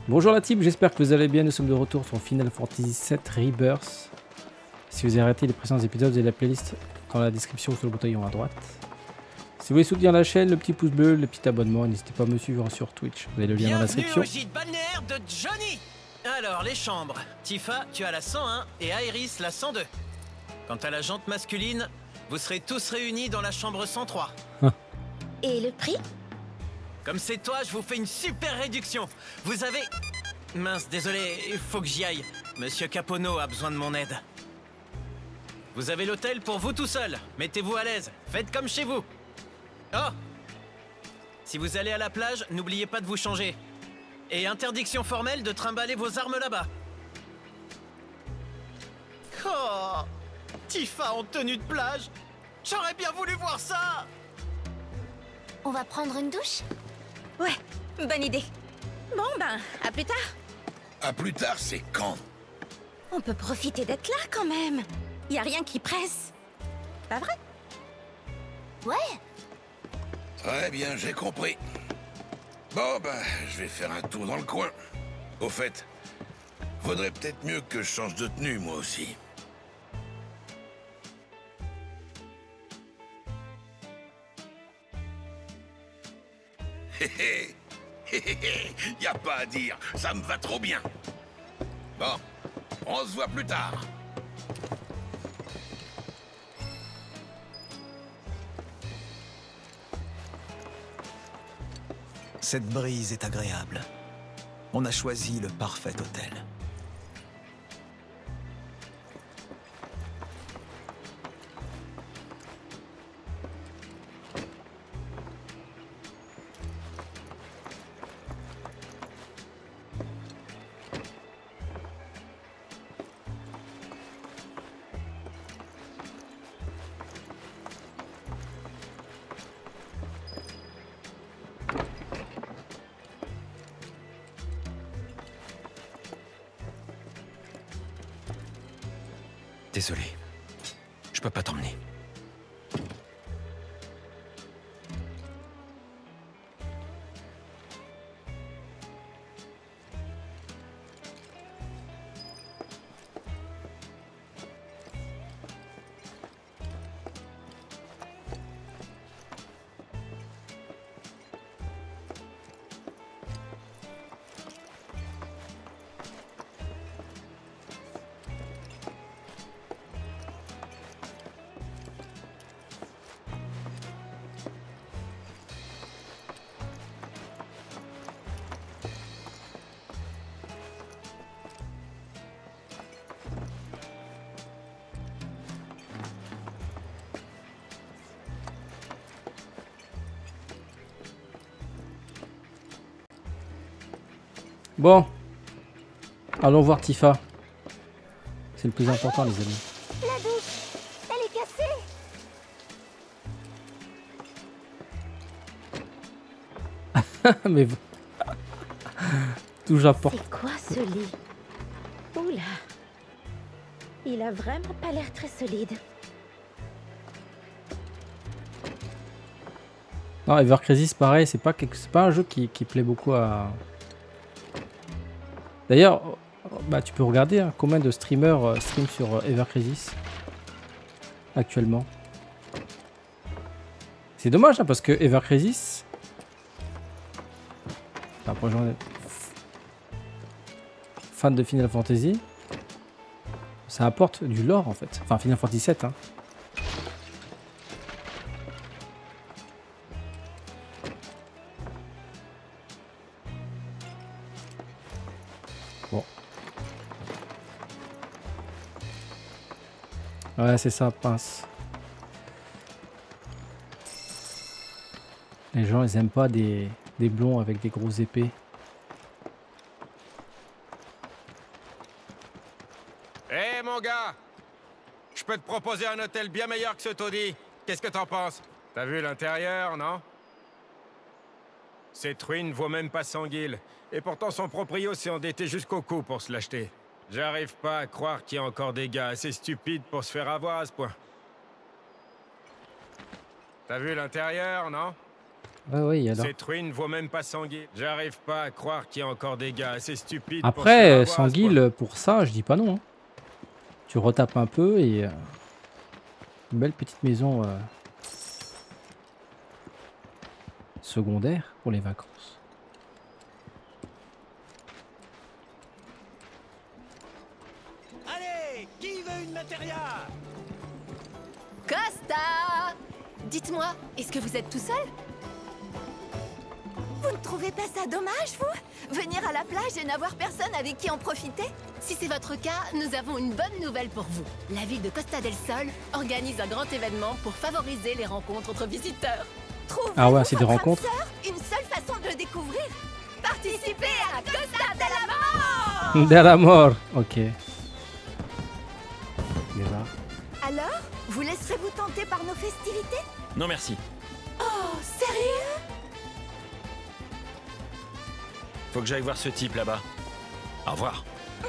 Bonjour la team, j'espère que vous allez bien. Nous sommes de retour sur Final Fantasy VII Rebirth. Si vous avez raté les précédents épisodes, vous avez la playlist dans la description sur le bouton en haut à droite. Si vous voulez soutenir la chaîne, le petit pouce bleu, le petit abonnement, n'hésitez pas à me suivre sur Twitch. Vous avez le lien dans la description. Bienvenue au gîte balnéaire de Johnny. Alors, les chambres. Tifa, tu as la 101 et Iris la 102. Quant à la jante masculine, vous serez tous réunis dans la chambre 103. Et le prix? Comme c'est toi, je vous fais une super réduction. Vous avez... Mince, désolé, il faut que j'y aille. Monsieur Capono a besoin de mon aide. Vous avez l'hôtel pour vous tout seul. Mettez-vous à l'aise. Faites comme chez vous. Oh! Si vous allez à la plage, n'oubliez pas de vous changer. Et interdiction formelle de trimballer vos armes là-bas. Oh! Tifa en tenue de plage. J'aurais bien voulu voir ça! On va prendre une douche? Ouais, bonne idée. Bon ben, à plus tard. À plus tard, c'est quand? On peut profiter d'être là quand même. Y a rien qui presse. Pas vrai? Ouais. Très bien, j'ai compris. Bon, bah, je vais faire un tour dans le coin. Au fait, vaudrait peut-être mieux que je change de tenue, moi aussi. Hé hé, y a pas à dire, ça me va trop bien. Bon, on se voit plus tard. Cette brise est agréable. On a choisi le parfait hôtel. Désolé, je peux pas t'emmener. Bon, allons voir Tifa. C'est le plus important, les amis. La douche, elle est cassée. Mais tout j'apporte. C'est quoi ce lit? Oula. Il a vraiment pas l'air très solide. Non, Ever Crisis, pareil, c'est pas un jeu qui plaît beaucoup à. D'ailleurs, bah, tu peux regarder hein, combien de streamers stream sur Ever Crisis actuellement. C'est dommage hein, parce que Ever Crisis. Enfin, pour les gens fans de Final Fantasy, ça apporte du lore en fait. Enfin, Final Fantasy 7. Hein. Bon. Ouais, c'est ça, pince. Les gens, ils aiment pas des blonds avec des grosses épées. Hé mon gars, je peux te proposer un hôtel bien meilleur que ce taudis. Qu'est-ce que t'en penses? T'as vu l'intérieur, non? Cette ruine vaut même pas 100 guildes. Et pourtant son proprio s'est endetté jusqu'au cou pour se l'acheter. J'arrive pas à croire qu'il y a encore des gars assez stupides pour se faire avoir à ce point. T'as vu l'intérieur, non? Ouais, il y a là. Cette ruine vaut même pas Sanguille. J'arrive pas à croire qu'il y a encore des gars assez stupides Après, pour se faire avoir à ce Sanguille, pour ça, je dis pas non. Hein. Tu retapes un peu et... une belle petite maison secondaire pour les vacances. Allez, qui veut une matéria? Costa! Dites-moi, est-ce que vous êtes tout seul? Vous ne trouvez pas ça dommage, vous? Venir à la plage et n'avoir personne avec qui en profiter? Si c'est votre cas, nous avons une bonne nouvelle pour vous. La ville de Costa del Sol organise un grand événement pour favoriser les rencontres entre visiteurs. Trouvez-vous Ah ouais, c'est des votre âme rencontres. sœur? Une seule façon de le découvrir? Participez à Costa del Amor! De la mort. Ok. Déjà. Alors, vous laisserez-vous tenter par nos festivités? Non merci. Oh, sérieux? Faut que j'aille voir ce type là-bas. Au revoir.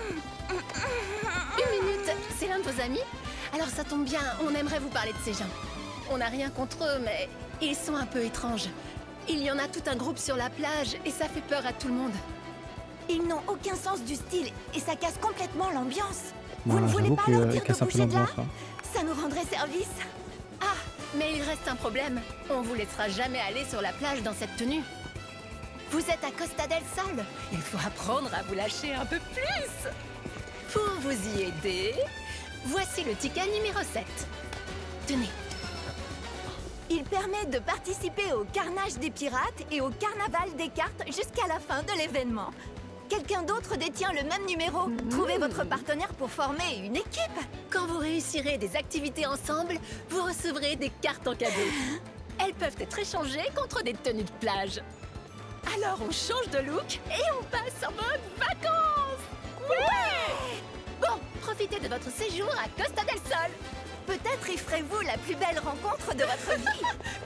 Une minute, c'est l'un de vos amis? Alors ça tombe bien, on aimerait vous parler de ces gens. On n'a rien contre eux, mais ils sont un peu étranges. Il y en a tout un groupe sur la plage et ça fait peur à tout le monde. Ils n'ont aucun sens du style et ça casse complètement l'ambiance. Vous ne voulez J'avoue pas leur que dire casse de un peu bouger de là? l'ambiance. Hein. Ça nous rendrait service. Ah, mais il reste un problème. On vous laissera jamais aller sur la plage dans cette tenue. Vous êtes à Costa del Sol. Il faut apprendre à vous lâcher un peu plus. Pour vous y aider, voici le ticket numéro 7. Tenez. Il permet de participer au carnage des pirates et au carnaval des cartes jusqu'à la fin de l'événement. Quelqu'un d'autre détient le même numéro. Trouvez votre partenaire pour former une équipe. Quand vous réussirez des activités ensemble, vous recevrez des cartes en cadeau. Elles peuvent être échangées contre des tenues de plage. Alors on change de look et on passe en mode vacances. Ouais! Bon, profitez de votre séjour à Costa del Sol. Peut-être y ferez-vous la plus belle rencontre de votre vie.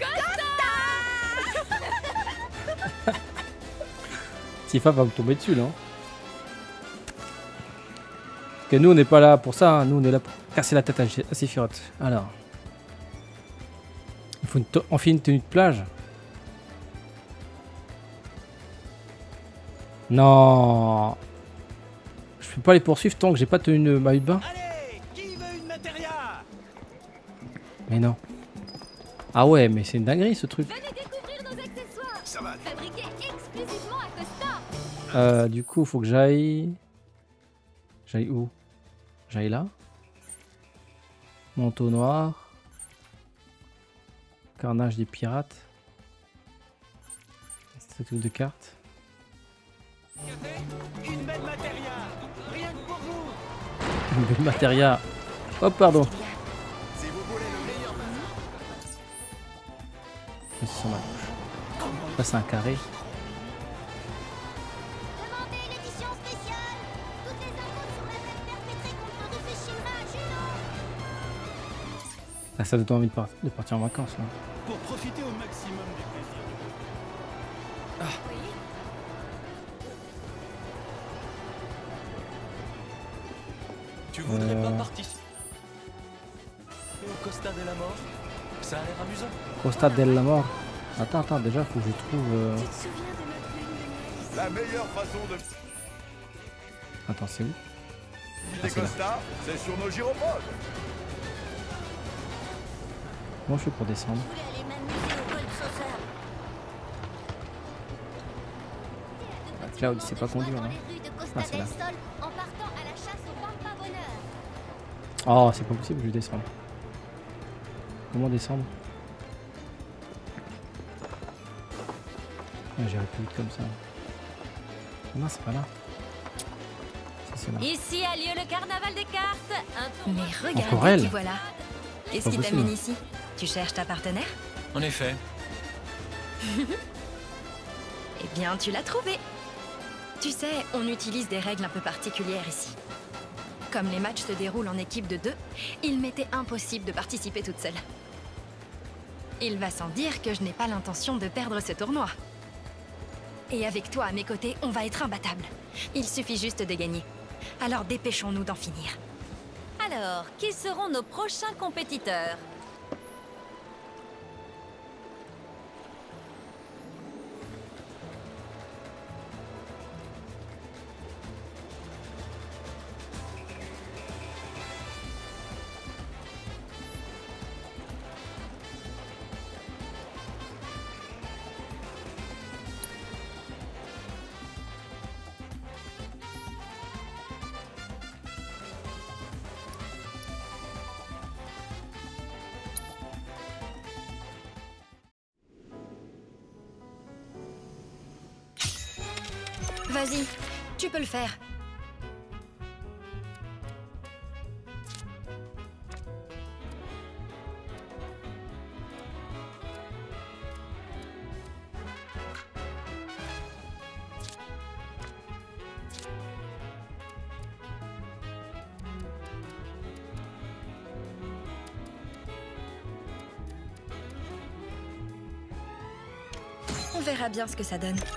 Costa! Tifa va me tomber dessus là. Hein. Parce que nous on n'est pas là pour ça, hein. Nous on est là pour casser la tête à Sephiroth. Alors. Il faut enfiler une tenue de plage. Non. Je peux pas les poursuivre tant que j'ai pas tenu de maillot de bain. Allez, qui veut une matéria? Mais non. Ah ouais, mais c'est une dinguerie ce truc. Venez découvrir nos accessoires. Ça va. Fabriqués exclusivement à Costa. Du coup, faut que j'aille... J'aille où? J'aille là. Manteau noir. Carnage des pirates. Statue de cartes. Une belle matéria, rien que pour vous. Une belle matéria. Oh pardon. Si vous voulez le meilleur C'est sur ma gauche. Là c'est un carré. Demandez l'édition spéciale. Toutes les infos sur la date perpétrée contre un déféchissement Ah, ça donne envie de partir en vacances là. pour profiter au maximum du plaisir. Tu voudrais pas participer au Costa de la Mort? Ça a l'air amusant. Costa del la Mort. Attends, déjà faut que je trouve... Tu te souviens de notre lune de miel? La meilleure façon de Attends, c'est où? des c'est là. Costa, c'est sur nos gyropodes. Comment je fais pour descendre? Je voulais aller m'amuser au Gold Saucer. Cloud, c'est pas conduire, Dans hein. les rues de Costa Ah, c'est del là. Sol en partant à la chasse au Pampa Bonheur. Oh, c'est pas possible, je vais descendre. Comment descendre? Ah, j'irai plus vite comme ça. Non, c'est pas là. Si, c'est là. Ici a lieu le carnaval des cartes. Un tournoi. Mais Encore regardez elle. qui voilà. Qu'est-ce Pas qui possible. t'amène ici? Tu cherches ta partenaire? En effet. Eh bien, tu l'as trouvé. Tu sais, on utilise des règles un peu particulières ici. Comme les matchs se déroulent en équipe de 2, il m'était impossible de participer toute seule. Il va sans dire que je n'ai pas l'intention de perdre ce tournoi. Et avec toi à mes côtés, on va être imbattables. Il suffit juste de gagner. Alors dépêchons-nous d'en finir. Alors, qui seront nos prochains compétiteurs? Vas-y, tu peux le faire. On verra bien ce que ça donne.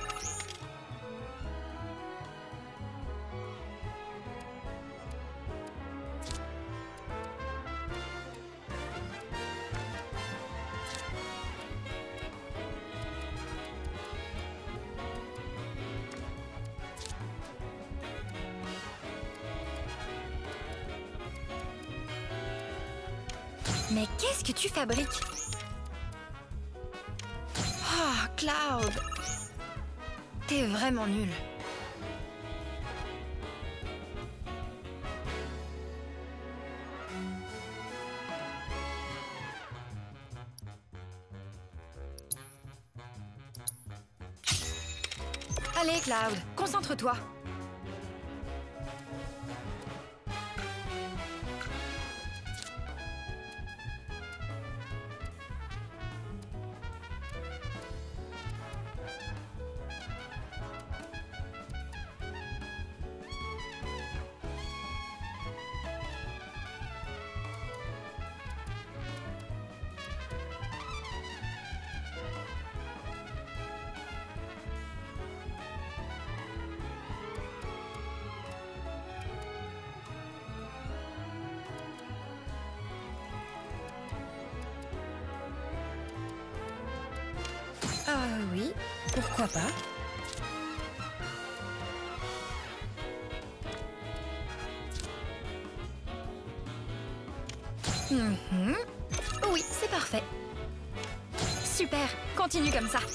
Mais qu'est-ce que tu fabriques? Oh, Cloud! T'es vraiment nul. Allez, Cloud, concentre-toi. Oui, pourquoi pas. Oui, c'est parfait. Super, continue comme ça.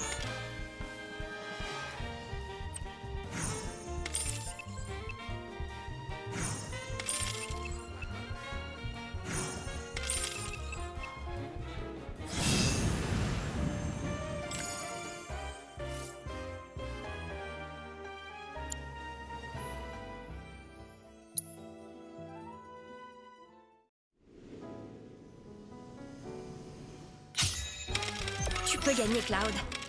Tu peux gagner, Cloud.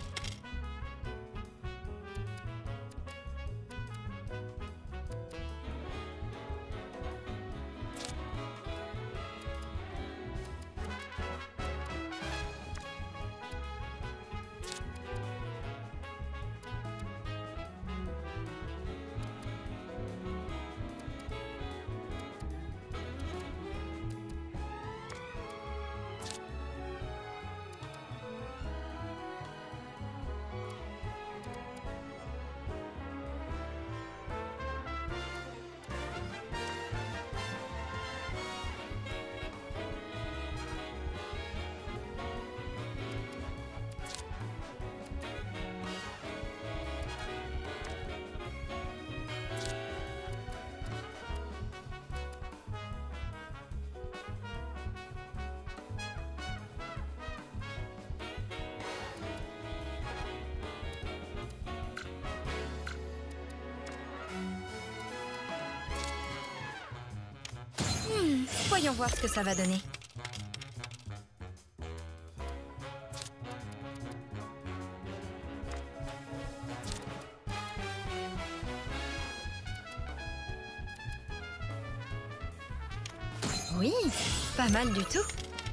Voyons voir ce que ça va donner. Oui, pas mal du tout.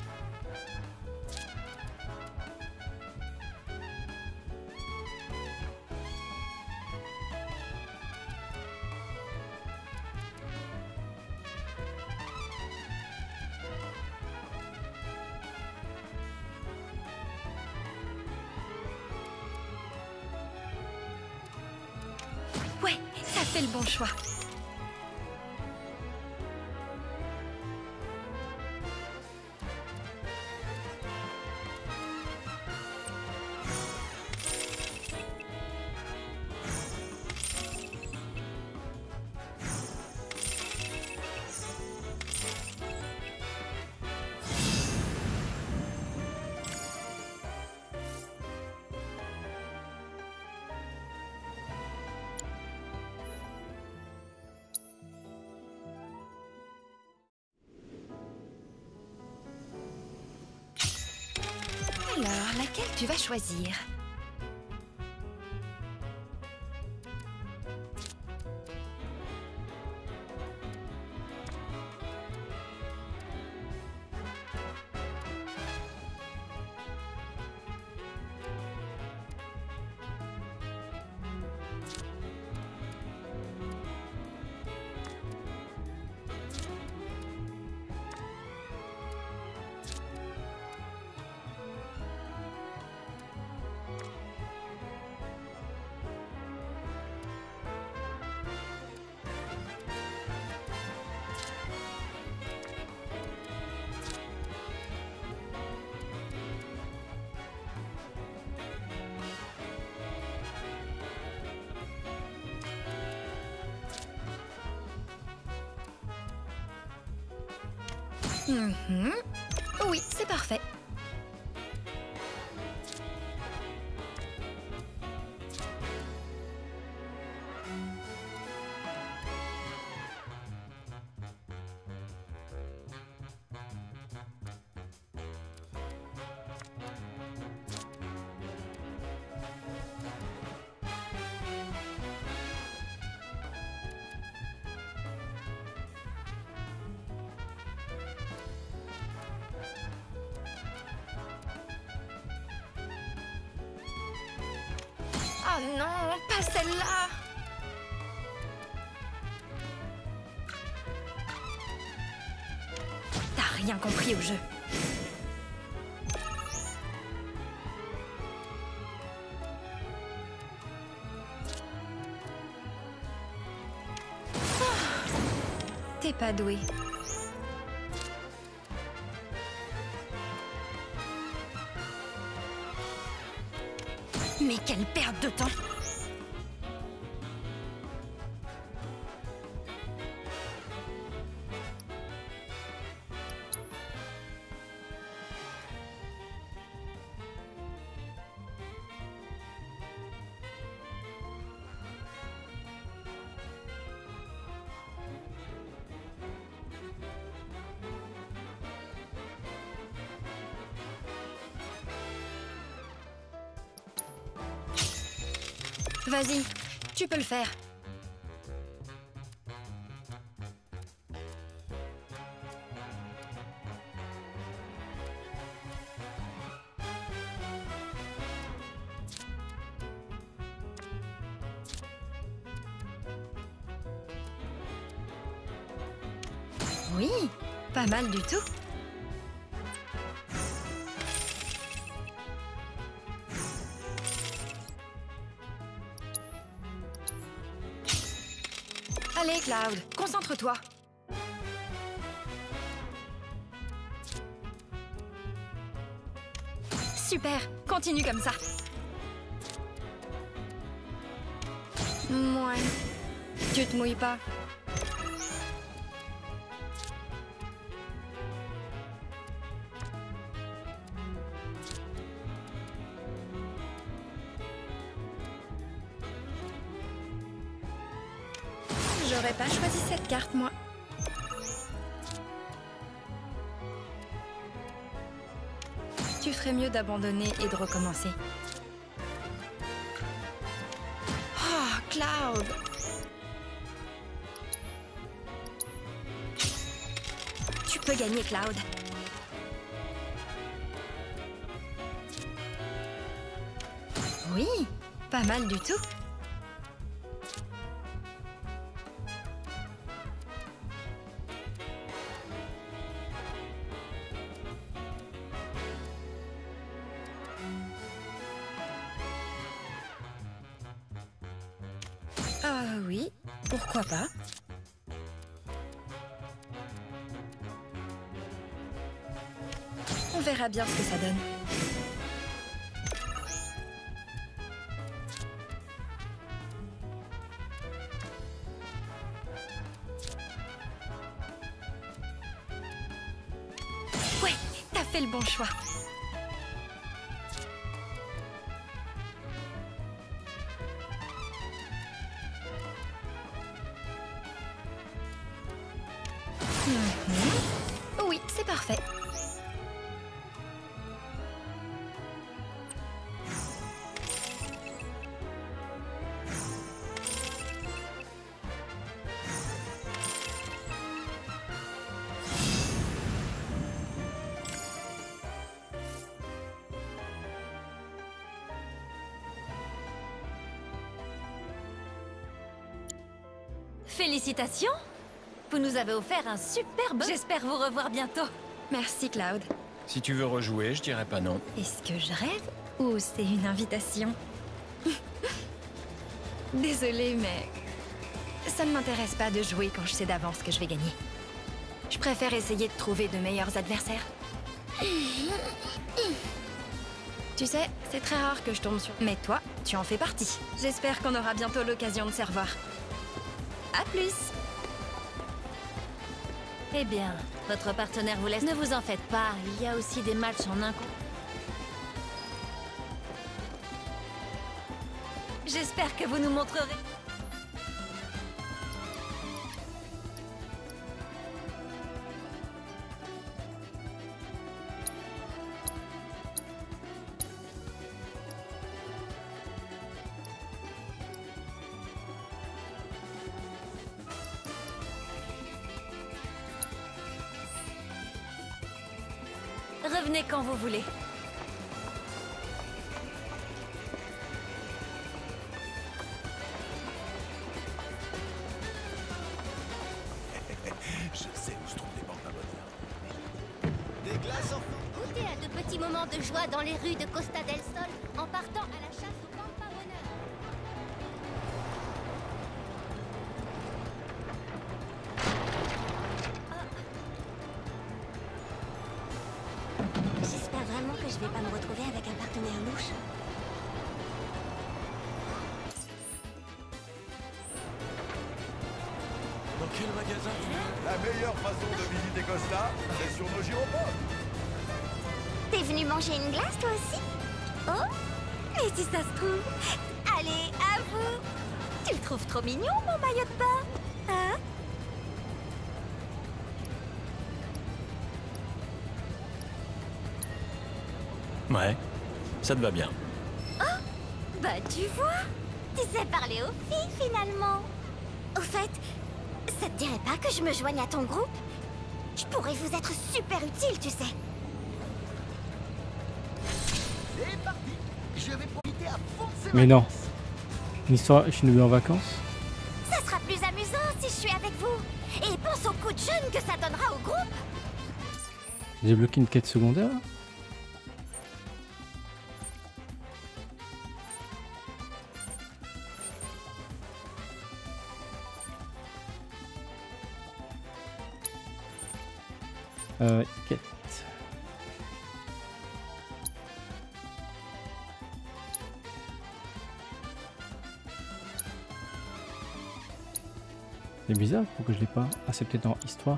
Ouais, ça fait le bon choix. Lequel tu vas choisir? Oui, c'est parfait. Oh non, pas celle-là! T'as rien compris au jeu. T'es pas doué. Mais quelle perte de temps! Vas-y, tu peux le faire. Oui, pas mal du tout. Allez, Cloud, concentre-toi. Super, continue comme ça. Mouais, tu te mouilles pas. J'aurais pas choisi cette carte, moi. Tu ferais mieux d'abandonner et de recommencer. Oh, Cloud! Tu peux gagner, Cloud. Oui, pas mal du tout. Oui, pourquoi pas? On verra bien ce que ça donne. Ouais, t'as fait le bon choix. Oui, c'est parfait. Félicitations! Vous nous avez offert un superbe... J'espère vous revoir bientôt. Merci, Cloud. Si tu veux rejouer, je dirais pas non. Est-ce que je rêve ou c'est une invitation? Désolée, mais ça ne m'intéresse pas de jouer quand je sais d'avance que je vais gagner. Je préfère essayer de trouver de meilleurs adversaires. Tu sais, c'est très rare que je tombe sur... Mais toi, tu en fais partie. J'espère qu'on aura bientôt l'occasion de se revoir. À plus! Eh bien, votre partenaire vous laisse... Ne vous en faites pas, il y a aussi des matchs en un coup. J'espère que vous nous montrerez... Revenez quand vous voulez. Je sais où se trouvent les banques à bonheur. Des glaces en... Goûtez à de petits moments de joie dans les rues de Costa del Sol en partant à la chasse au Pampa Bonheur. J'espère vraiment que je vais pas me retrouver avec un partenaire louche. Dans quel magasin tu veux? La meilleure façon de visiter Costa, c'est sur nos gyropodes. T'es venu manger une glace toi aussi? Oh? Et si ça se trouve? Allez, à vous! Tu le trouves trop mignon, mon maillot de bain? Hein? Ouais, ça te va bien. Bah tu vois, tu sais parler aux filles finalement. Au fait, ça te dirait pas que je me joigne à ton groupe? Je pourrais vous être super utile, tu sais. C'est parti. Je vais profiter à fond de ces Mais non. Une histoire Shinobi en vacances. Ça sera plus amusant si je suis avec vous. Et pense au coup de jeune que ça donnera au groupe. J'ai débloqué une quête secondaire. Quête. C'est bizarre, pourquoi je l'ai pas? Ah, c'est peut-être dans histoire.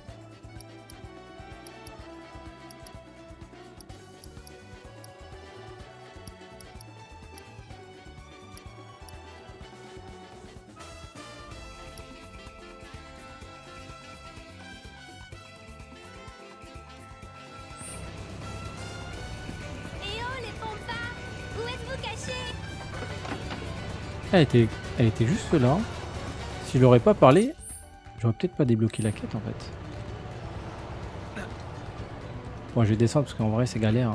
Elle était juste là. Si je l'aurais pas parlé, j'aurais peut-être pas débloqué la quête en fait. Bon, je vais descendre parce qu'en vrai c'est galère. Hein.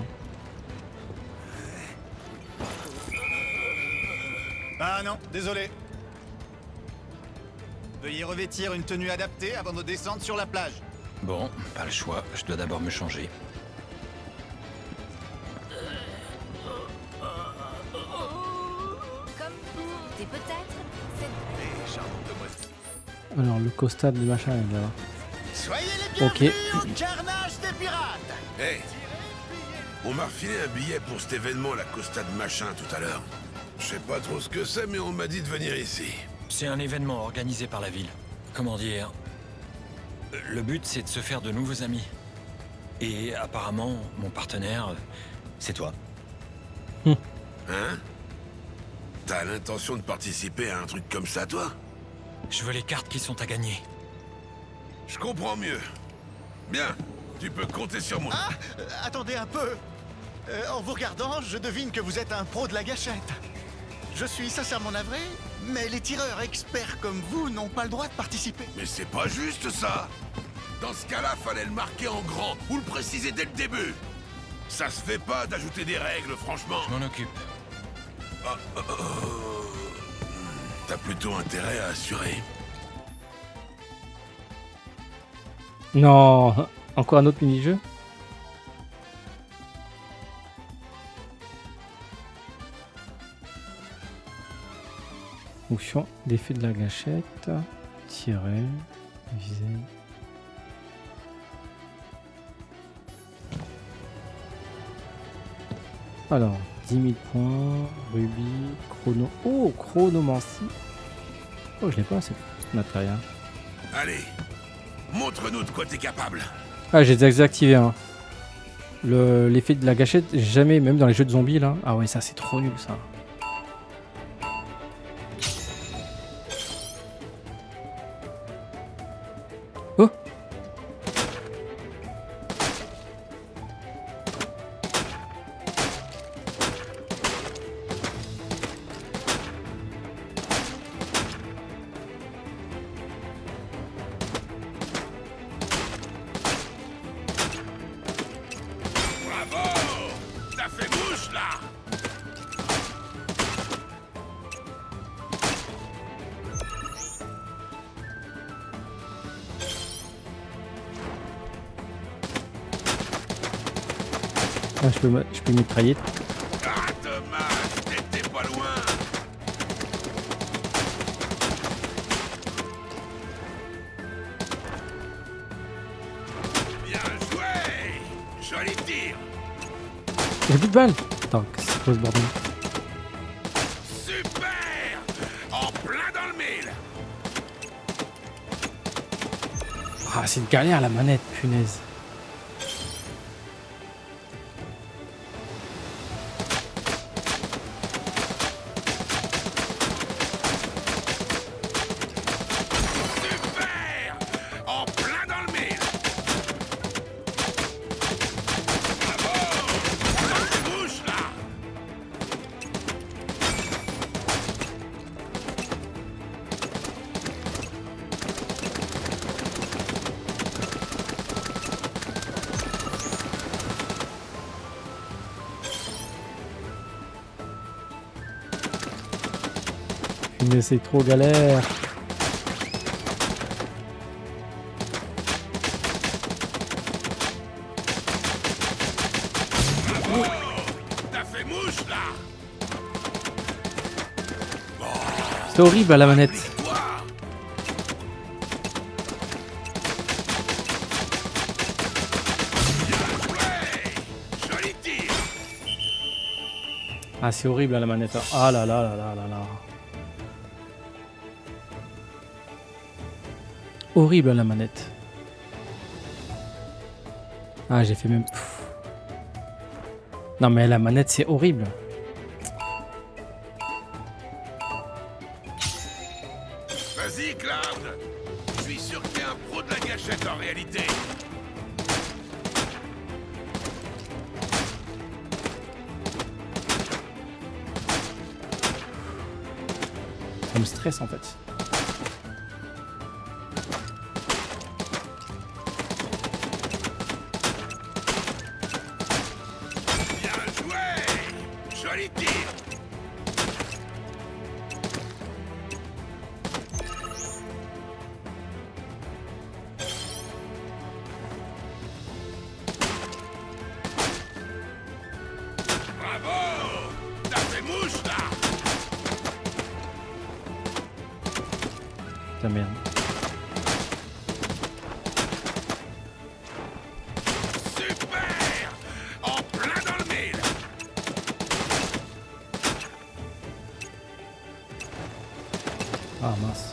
Ah non, désolé. Veuillez revêtir une tenue adaptée avant de descendre sur la plage. Bon, pas le choix, je dois d'abord me changer. Alors le Costa de machin est là. Soyez les bienvenus au carnage des pirates. Hey, on m'a refilé un billet pour cet événement à la Costa de machin tout à l'heure. Je sais pas trop ce que c'est, mais on m'a dit de venir ici. C'est un événement organisé par la ville. Comment dire? Le but, c'est de se faire de nouveaux amis. Et apparemment, mon partenaire, c'est toi. Hein? T'as l'intention de participer à un truc comme ça, toi? Je veux les cartes qui sont à gagner. Je comprends mieux. Bien, tu peux compter sur moi. Ah, attendez un peu. En vous regardant, je devine que vous êtes un pro de la gâchette. Je suis sincèrement navré, mais les tireurs experts comme vous n'ont pas le droit de participer. Mais c'est pas juste ça. Dans ce cas-là, fallait le marquer en grand ou le préciser dès le début. Ça se fait pas d'ajouter des règles, franchement. Je m'en occupe. T'as plutôt intérêt à assurer. Non, encore un autre mini-jeu. Fonction d'effet de la gâchette. Tirer. Viser. Alors, 10 000 points. Rubis. Chrono. Oh, chronomancie. Oh, je l'ai pas, cette matériel. Allez, montre-nous de quoi t'es capable. Ah, j'ai désactivé hein. L'effet de la gâchette, jamais, même dans les jeux de zombies là. Ah ouais, ça c'est trop nul ça. Oh! Ah, je peux mitrailler. Ah, dommage, t'étais pas loin. Bien joué. Joli tir. J'ai plus de balles. Attends, qu'est-ce que c'est quoi ce bordel? Super. En plein dans le mille. Ah, c'est une galère la manette, punaise. Mais c'est trop galère. T'as fait mouche là. C'est horrible à la manette. Ah, c'est horrible à la manette. Ah là là là là là là. Horrible à la manette. Ah, j'ai fait même... Pff. Non mais la manette c'est horrible. Vas-y Cloud. Je suis sûr que t'es un pro de la gâchette en réalité. Ça me stresse en fait. Ta merde. Super. En plein dans le mille. Ah mince.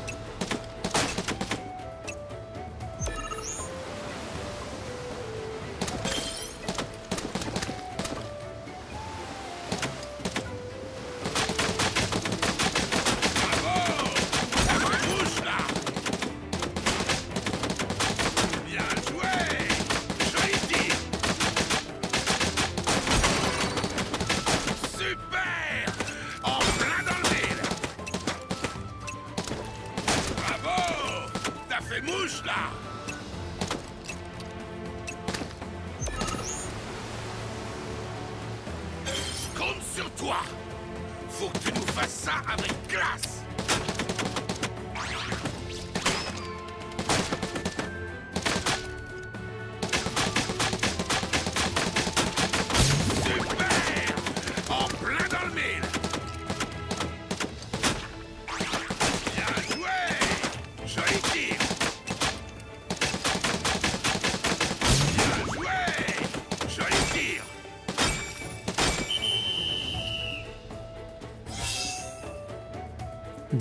Sur toi. Faut que tu nous fasses ça avec classe.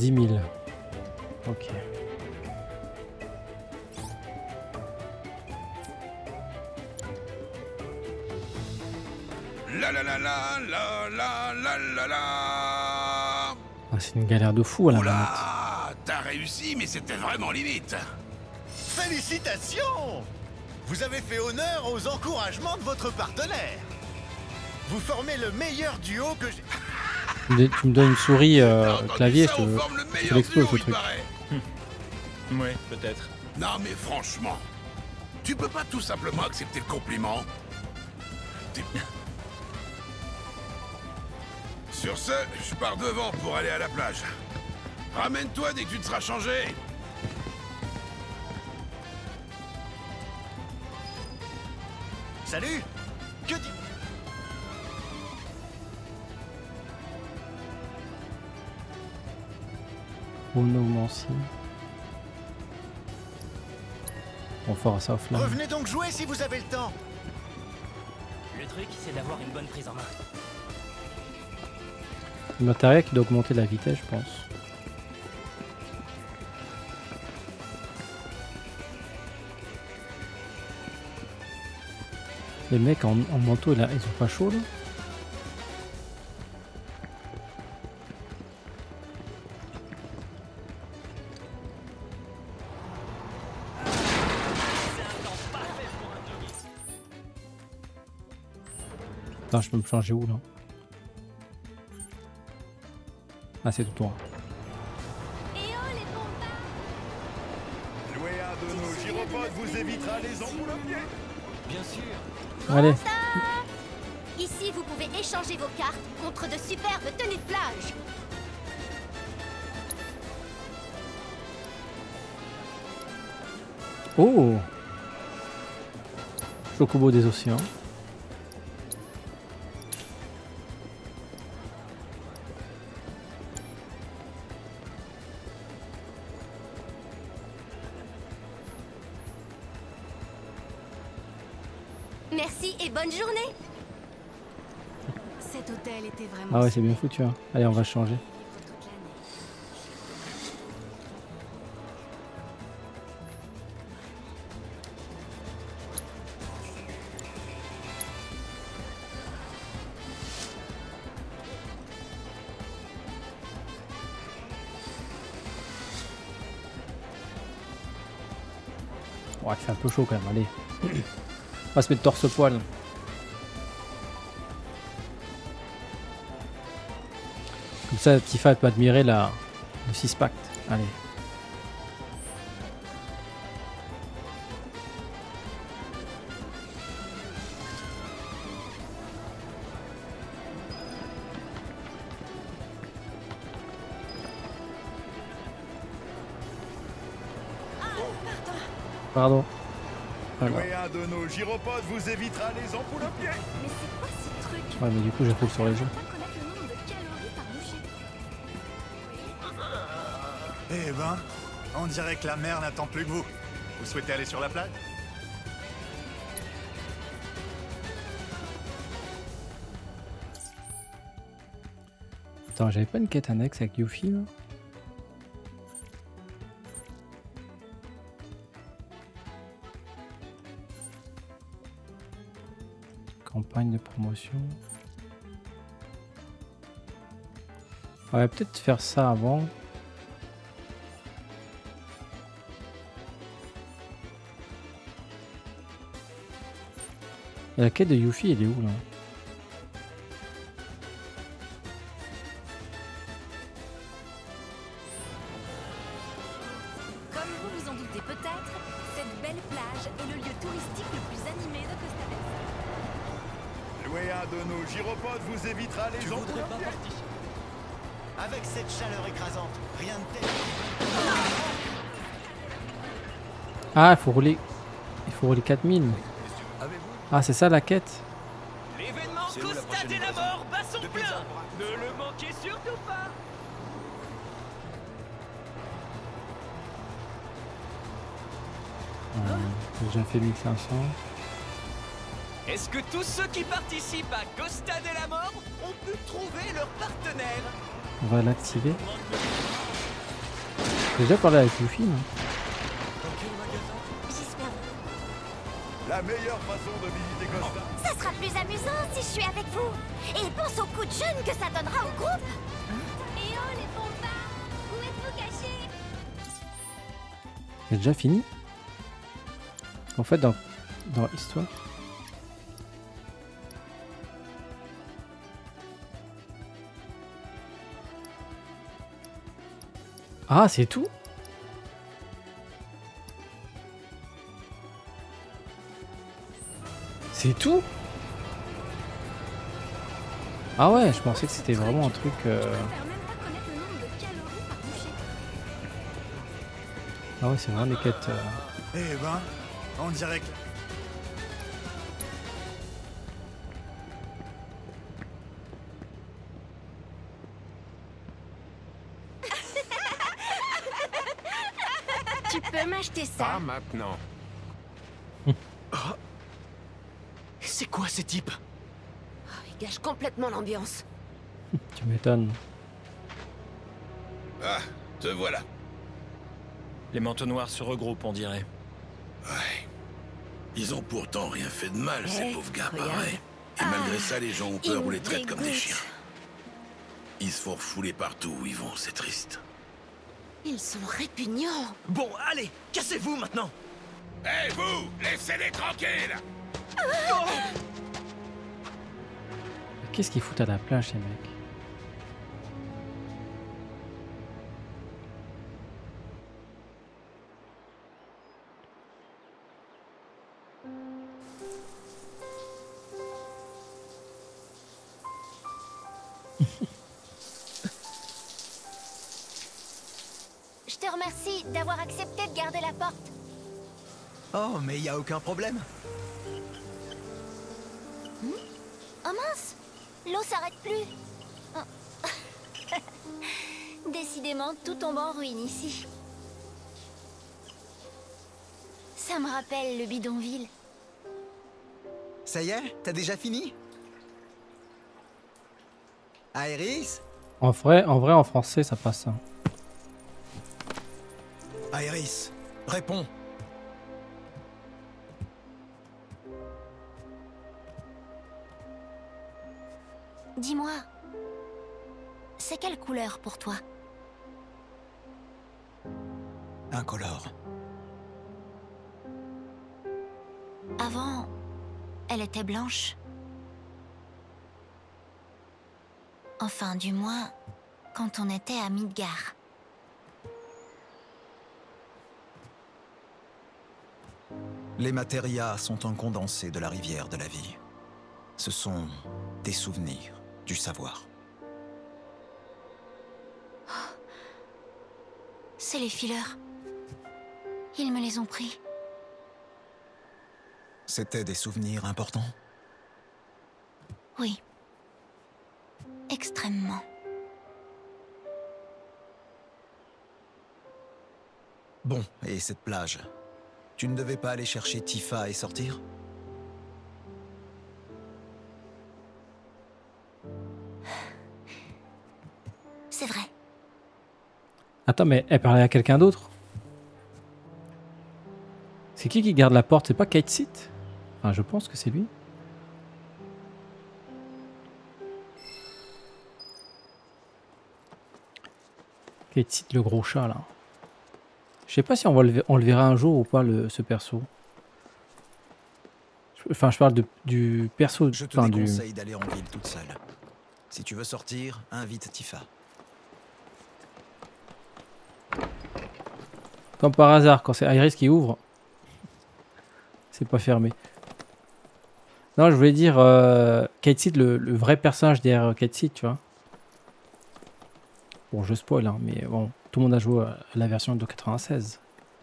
10 000. Ok. La la la la la la la la la. Ah, c'est une galère de fou à la manette. Oula, t'as réussi, mais c'était vraiment limite. Félicitations! Vous avez fait honneur aux encouragements de votre partenaire. Vous formez le meilleur duo que j'ai... Tu me donnes une souris clavier, ça, on forme le je meilleur l'explose duo, ce il truc. paraît. Ouais, peut-être. Non mais franchement, tu peux pas tout simplement accepter le compliment? Sur ce, je pars devant pour aller à la plage. Ramène-toi dès que tu te seras changé. Salut! Que dis... Onomancie. On fera ça offline. Revenez donc jouer si vous avez le temps. Le truc, c'est d'avoir une bonne prise en main. Le matériel qui doit augmenter la vitesse, je pense. Les mecs en manteau là, ils ont pas chaud là? Attends, je peux me changer où là? Ah, c'est tout droit. Louer un de nos gyropodes vous évitera les ampoules au pied. Bien sûr. Allez. Ici, vous pouvez échanger vos cartes contre de superbes tenues de plage. Oh! Chocobo des océans. Merci et bonne journée. Cet hôtel était vraiment... Ah ouais, c'est bien foutu. Hein. Allez, on va changer. Ouais, il fait un peu chaud quand même, allez. On va se mettre torse-poil. Comme ça, Tifa peut admirer le 6-pack. Allez. Pardon. Louer un de nos gyropodes vous évitera les ampoules au pied. Mais c'est quoi ce truc? Ouais, mais du coup, j'approuve sur les jeux. Eh ben, on dirait que la mer n'attend plus que vous. Vous souhaitez aller sur la plage? Attends, j'avais pas une quête annexe avec Yuffie là? Campagne de promotion. On va peut-être faire ça avant. Et la quête de Yuffie, elle est où là? Comme vous vous en doutez peut-être, cette belle plage est le lieu touristique le plus animé de Costa del Sol. Louer un de nos gyropodes vous évitera les ampoules au pied. Avec cette chaleur écrasante, rien de tel. Ah, il faut rouler 4000. Ah, c'est ça la quête? L'événement Costa de la Mort bat son plein. Ne le manquez surtout pas. J'ai déjà fait 1500. Est-ce que tous ceux qui participent à Costa de la Mort ont pu trouver leur partenaire? On va l'activer. J'ai déjà parlé avec Luffy, non? J'espère. La meilleure façon de visiter Costa. Ça sera plus amusant si je suis avec vous. Et pense au coup de jeune que ça donnera au groupe. Et oh les bombards, où êtes-vous cachés? J'ai déjà fini? En fait, dans l'histoire. Ah, c'est tout? C'est tout? Ah ouais, je pensais que c'était vraiment un truc... Ah ouais, c'est vraiment des quêtes... Eh ben, on dirait que... Tu peux m'acheter ça? Pas maintenant. C'est quoi ces types? Il gâche complètement l'ambiance. Tu m'étonnes. Ah, te voilà. Les manteaux noirs se regroupent, on dirait. Ouais. Ils ont pourtant rien fait de mal, ces pauvres gars, regarde. pareil. Et malgré ça, les gens ont peur il ou les traitent comme des dégoûte. chiens. Ils se font refouler partout où ils vont, c'est triste. Ils sont répugnants. Bon, allez, cassez-vous maintenant. Hé, vous! Laissez-les tranquilles! Qu'est-ce qu'ils foutent à la plage, ces mecs? Je te remercie d'avoir accepté de garder la porte. Oh, mais y a aucun problème. Oh mince, l'eau s'arrête plus. Oh. Décidément, tout tombe en ruine ici. Ça me rappelle le bidonville. Ça y est, t'as déjà fini? Aéris? En vrai, en français, ça passe. Hein. Aéris, réponds. Dis-moi, c'est quelle couleur pour toi? Incolore. Avant, elle était blanche. Enfin, du moins, quand on était à Midgar. Les matérias sont un condensé de la rivière de la vie. Ce sont des souvenirs, du savoir. C'est les fileurs. Ils me les ont pris. C'étaient des souvenirs importants? Oui. Extrêmement. Bon, et cette plage? Tu ne devais pas aller chercher Tifa et sortir? C'est vrai. Attends, mais elle parlait à quelqu'un d'autre? C'est qui garde la porte? C'est pas Kate Seat? Enfin, je pense que c'est lui. Kate Seat, le gros chat, là. Je sais pas si on le verra un jour ou pas, ce perso. Enfin, je parle du perso. Je te déconseille d'aller en ville toute seule. Si tu veux sortir, invite Tifa. Comme par hasard, quand c'est Aéris qui ouvre, c'est pas fermé. Non, je voulais dire Kate Seat, le vrai personnage derrière Kate Seat, tu vois. Bon, je spoil, hein, mais bon, tout le monde a joué à la version de 96.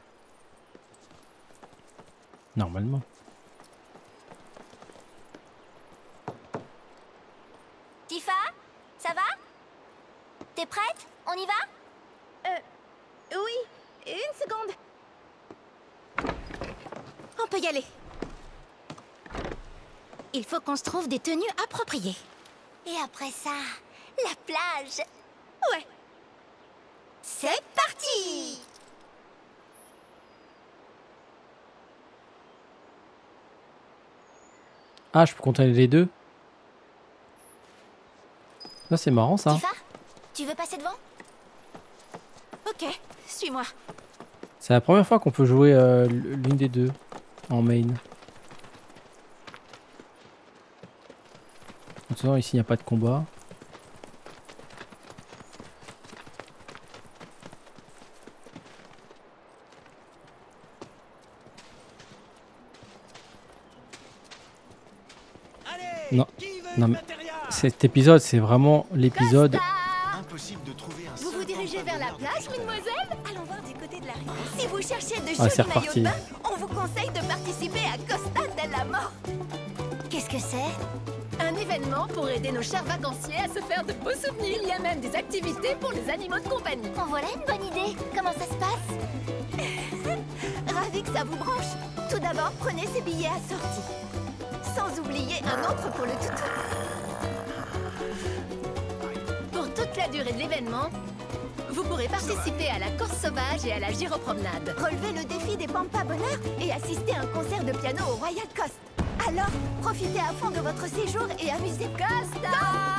Normalement. Tifa, ça va? T'es prête? On y va? Oui, une seconde. On peut y aller. Il faut qu'on se trouve des tenues appropriées. Et après ça, la plage. Ouais. C'est parti! Ah, je peux contrôler les deux. Là, c'est marrant ça. Tifa, tu veux passer devant? Ok, suis-moi. C'est la première fois qu'on peut jouer l'une des deux en main. Maintenant, ici, il n'y a pas de combat. Non, non mais cet épisode, c'est vraiment l'épisode. Impossible de trouver un Vous vous dirigez vers la plage, mademoiselle? Allons voir du côté de la rive. Si vous cherchez de Ah, c'est jolis maillots reparti. de bain, on vous conseille de participer à Costa della Morte. Qu'est-ce que c'est? Un événement pour aider nos chers vacanciers à se faire de beaux souvenirs. Il y a même des activités pour les animaux de compagnie. En voilà une bonne idée. Comment ça se passe? Ravi que ça vous branche. Tout d'abord, prenez ces billets assortis. Sans oublier un autre pour le toutou. Pour toute la durée de l'événement, vous pourrez participer à la course sauvage et à la gyropromenade. Relevez le défi des Pampa Bonheur et assister à un concert de piano au Royal Coast. Alors, profitez à fond de votre séjour et amusez-vous. Costa!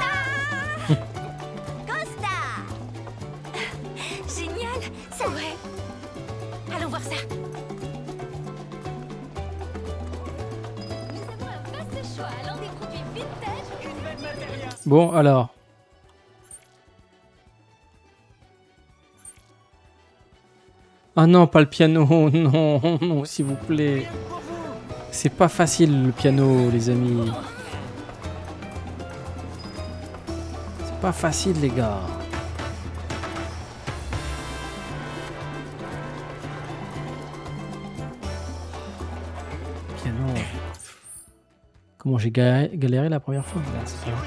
Costa! Génial! Ça... Ouais. Allons voir ça. Nous avons un vaste choix allant des produits vintage. Une belle matéria. Bon, alors. Ah non, pas le piano. Non, non, s'il vous plaît. C'est pas facile le piano, les amis. C'est pas facile, les gars. Piano. Comment j'ai galéré la première fois? Là, c'est ça.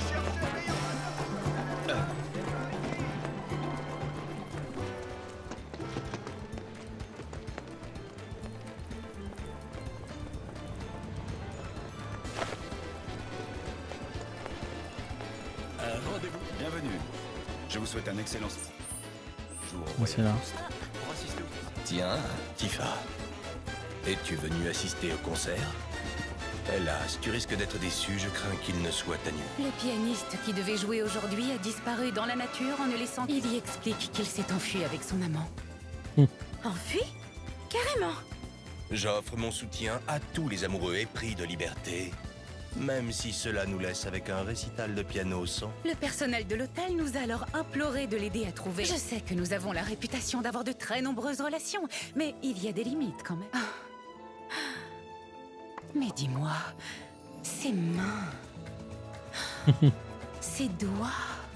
Rendez-vous. Bienvenue. Je vous souhaite un excellent jour. Ouais, c'est là. Pour assister au... Tiens, Tifa. Es-tu venu assister au concert? Hélas, tu risques d'être déçu, je crains qu'il ne soit à nu. Le pianiste qui devait jouer aujourd'hui a disparu dans la nature en ne laissant... Il y explique qu'il s'est enfui avec son amant. Enfui? Carrément. J'offre mon soutien à tous les amoureux épris de liberté, même si cela nous laisse avec un récital de piano sans... Le personnel de l'hôtel nous a alors imploré de l'aider à trouver... Je sais que nous avons la réputation d'avoir de très nombreuses relations, mais il y a des limites quand même. Mais dis-moi, ses mains, ses doigts...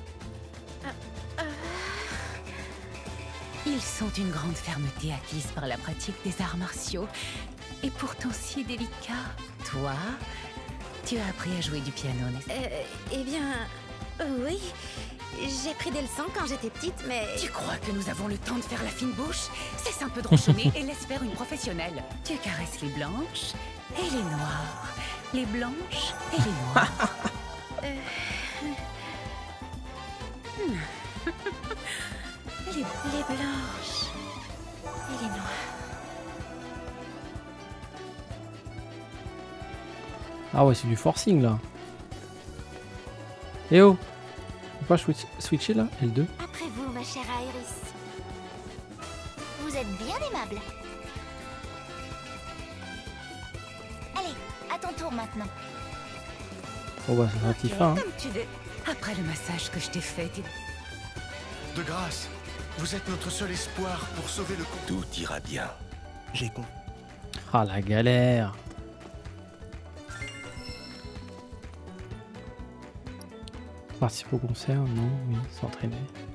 Ils sont d'une grande fermeté acquise par la pratique des arts martiaux, et pourtant si délicats. Toi, tu as appris à jouer du piano, n'est-ce pas? Eh bien... oui. J'ai pris des leçons quand j'étais petite, mais... Tu crois que nous avons le temps de faire la fine bouche? Cesse un peu de ronchonner et laisse faire une professionnelle. Tu caresses les blanches et les noires. Les blanches et les noires. Les blanches et les noires. Ah ouais, c'est du forcing là. Eh oh! On peut pas switcher là? L2? Après vous, ma chère Iris. Vous êtes bien aimable. Allez, à ton tour maintenant. Oh bah, c'est un petit fin. Hein. Comme tu veux. Après le massage que je t'ai fait, De grâce, vous êtes notre seul espoir pour sauver le couple. Tout ira bien. J'ai compris. Ah la galère! Participer au concert? Non, oui, s'entraîner.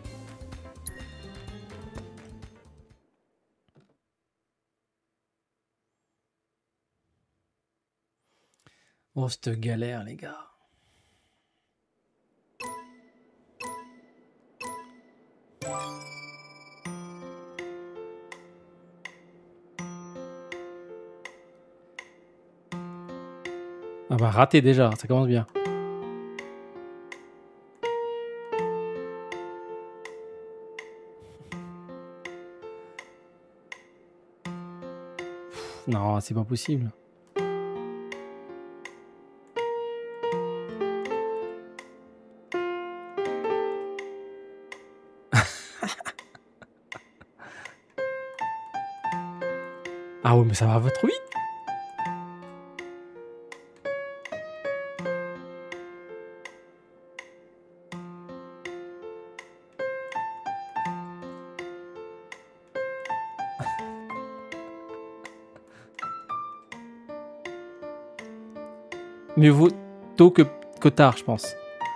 Oh, cette galère, les gars. Ah bah, raté déjà, ça commence bien. Non, c'est pas possible. Ah ouais, mais ça va trop vite. Mieux vaut tôt que tard, je pense.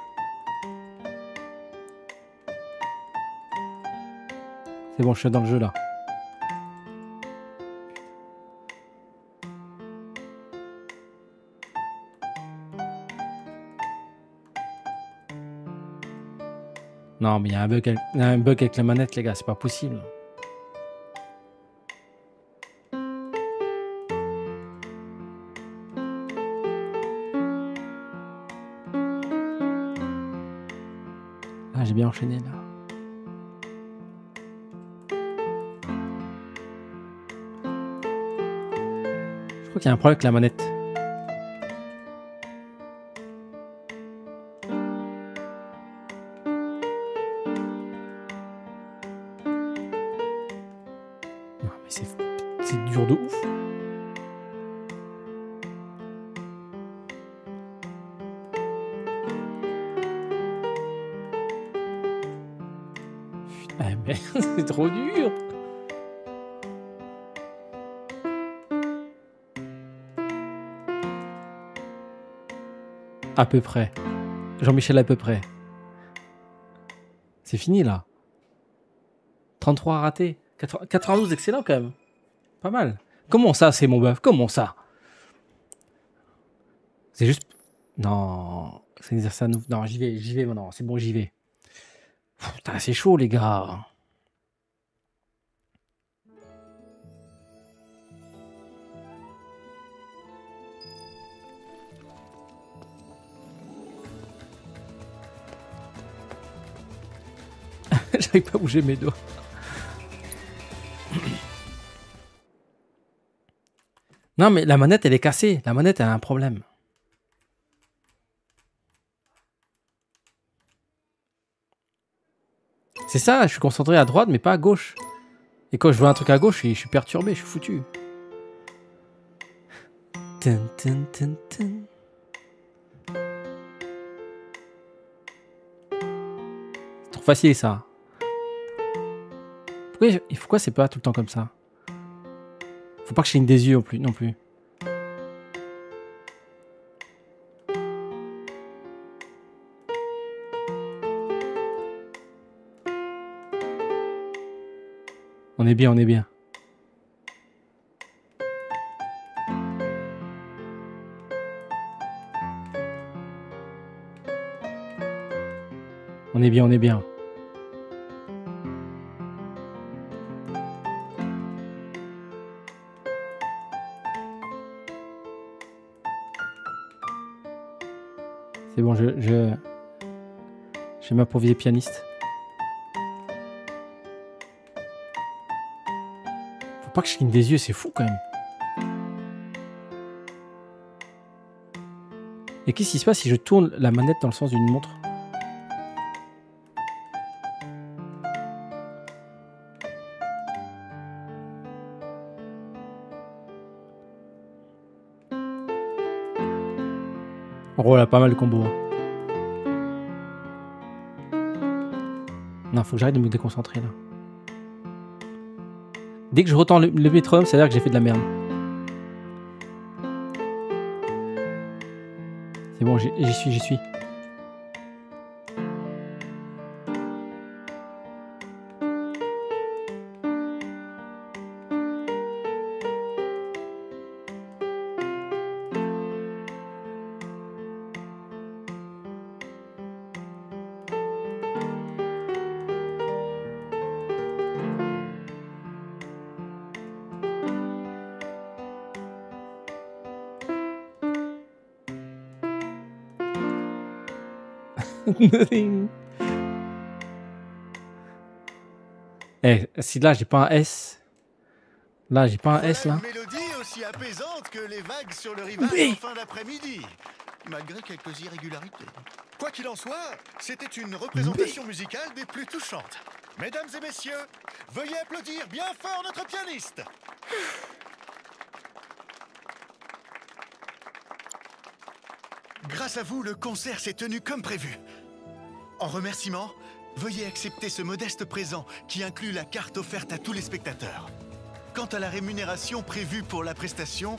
C'est bon, je suis dans le jeu là. Non, mais il y a un bug avec la manette, les gars, c'est pas possible. Ah, j'ai bien enchaîné là. Je crois qu'il y a un problème avec la manette. Non, mais c'est dur de ouf. Putain, mais c'est trop dur. À peu près. Jean-Michel à peu près. C'est fini là. 33 ratés. 92 excellent quand même. Pas mal. Comment ça c'est mon bœuf? Comment ça? C'est juste... Non. C'est un exercice à nous. Non, j'y vais maintenant. C'est bon, j'y vais. Putain, c'est chaud les gars. J'arrive pas à bouger mes doigts. Non mais la manette elle est cassée. La manette elle a un problème. C'est ça, je suis concentré à droite mais pas à gauche. Et quand je vois un truc à gauche, je suis perturbé, je suis foutu. C'est trop facile ça. Pourquoi c'est pas tout le temps comme ça? Faut pas que je cligne des yeux non plus. On est bien, on est bien. On est bien, on est bien. C'est bon, je vais m'improviser pianiste. Faut pas que je cligne des yeux, c'est fou quand même. Et qu'est-ce qui se passe si je tourne la manette dans le sens d'une montre? Oh là, pas mal de combos. Non, faut que j'arrête de me déconcentrer là. Dès que je retends le métronome, ça veut dire que j'ai fait de la merde. C'est bon, j'y suis. Eh, si là j'ai pas un S. Là j'ai pas un S là. Une mélodie aussi apaisante que les vagues sur le rivage en fin d'après-midi, malgré quelques irrégularités. Quoi qu'il en soit, c'était une représentation musicale des plus touchantes. Mesdames et messieurs, veuillez applaudir bien fort notre pianiste. Grâce à vous, le concert s'est tenu comme prévu. En remerciement, veuillez accepter ce modeste présent qui inclut la carte offerte à tous les spectateurs. Quant à la rémunération prévue pour la prestation...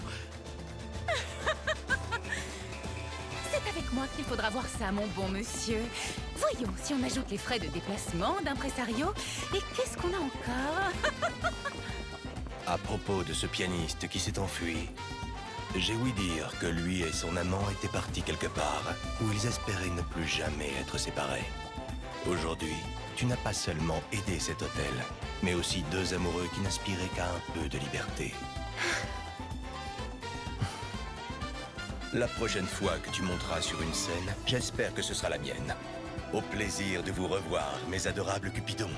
C'est avec moi qu'il faudra voir ça, mon bon monsieur. Voyons, si on ajoute les frais de déplacement, d'impresario, et qu'est-ce qu'on a encore? À propos de ce pianiste qui s'est enfui, j'ai ouï dire que lui et son amant étaient partis quelque part où ils espéraient ne plus jamais être séparés. Aujourd'hui, tu n'as pas seulement aidé cet hôtel, mais aussi deux amoureux qui n'aspiraient qu'à un peu de liberté. La prochaine fois que tu monteras sur une scène, j'espère que ce sera la mienne. Au plaisir de vous revoir, mes adorables Cupidons.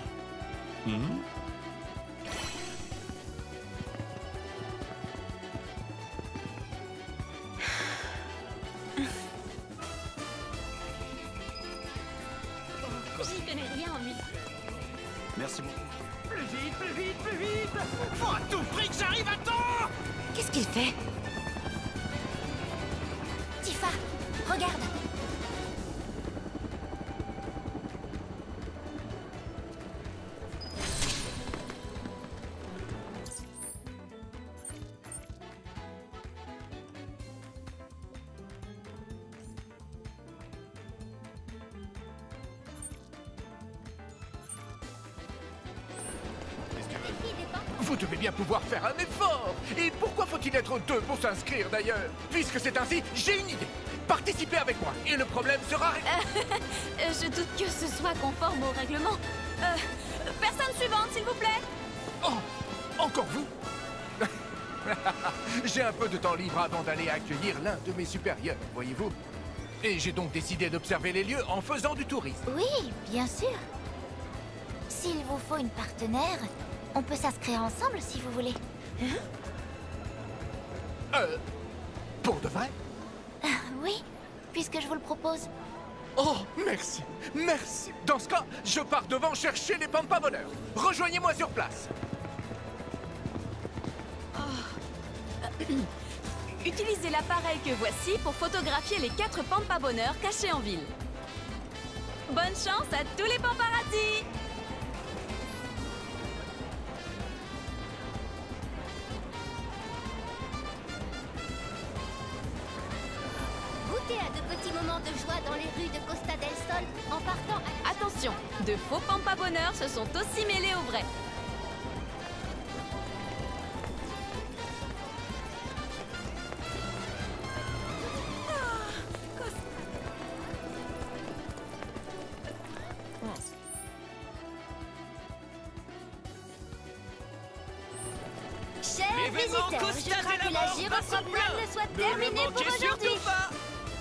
J'y connais rien en musique. Merci beaucoup. Plus vite, plus vite, plus vite! Faut à tout prix que j'arrive à temps! Qu'est-ce qu'il fait? Tifa, regarde. Vous devez bien pouvoir faire un effort! Et pourquoi faut-il être deux pour s'inscrire d'ailleurs? Puisque c'est ainsi, j'ai une idée! Participez avec moi et le problème sera réglé! Je doute que ce soit conforme au règlement. Personne suivante, s'il vous plaît. Oh! Encore vous? J'ai un peu de temps libre avant d'aller accueillir l'un de mes supérieurs, voyez-vous? Et j'ai donc décidé d'observer les lieux en faisant du tourisme. Oui, bien sûr. S'il vous faut une partenaire, on peut s'inscrire ensemble si vous voulez. Pour de vrai? Oui, puisque je vous le propose. Oh, merci, merci. Dans ce cas, je pars devant chercher les Pampa Bonheur. Rejoignez-moi sur place. Utilisez l'appareil que voici pour photographier les 4 Pampa Bonheur cachés en ville. Bonne chance à tous les paparazzi! Goûtez à de petits moments de joie dans les rues de Costa del Sol en partant à... Attention, de faux Pampa Bonheur se sont aussi mêlés aux vrais. Chers L'événement visiteurs, Costa je crois de que la la Mort gyropromenade soit Ne le terminée pour manquez aujourd'hui. surtout pas.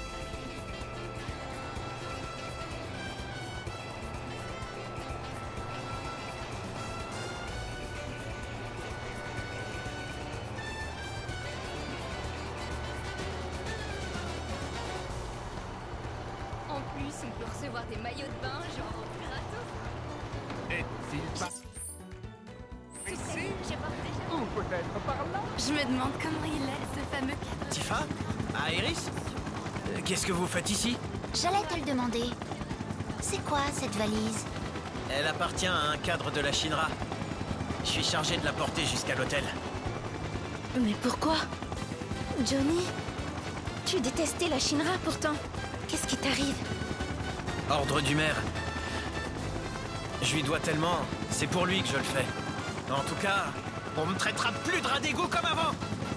En plus, on peut recevoir des maillots de bain, genre gratos. Est-il pas ici? Ou peut-être par là? Je me demande comment il est, ce fameux cadre. Tifa? Ah, Iris? Qu'est-ce que vous faites ici? J'allais te le demander. C'est quoi cette valise? Elle appartient à un cadre de la Shinra. Je suis chargé de la porter jusqu'à l'hôtel. Mais pourquoi? Johnny, tu détestais la Shinra pourtant. Qu'est-ce qui t'arrive? Ordre du maire. Je lui dois tellement, c'est pour lui que je le fais. En tout cas, on me traitera plus de rat d'égout comme avant.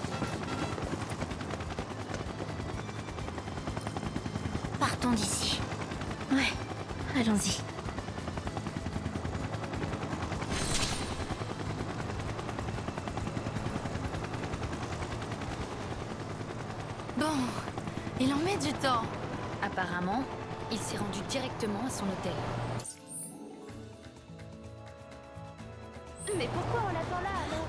Partons d'ici. Ouais, allons-y. Bon, il en met du temps. Apparemment, il s'est rendu directement à son hôtel. Mais pourquoi on l'attend là alors?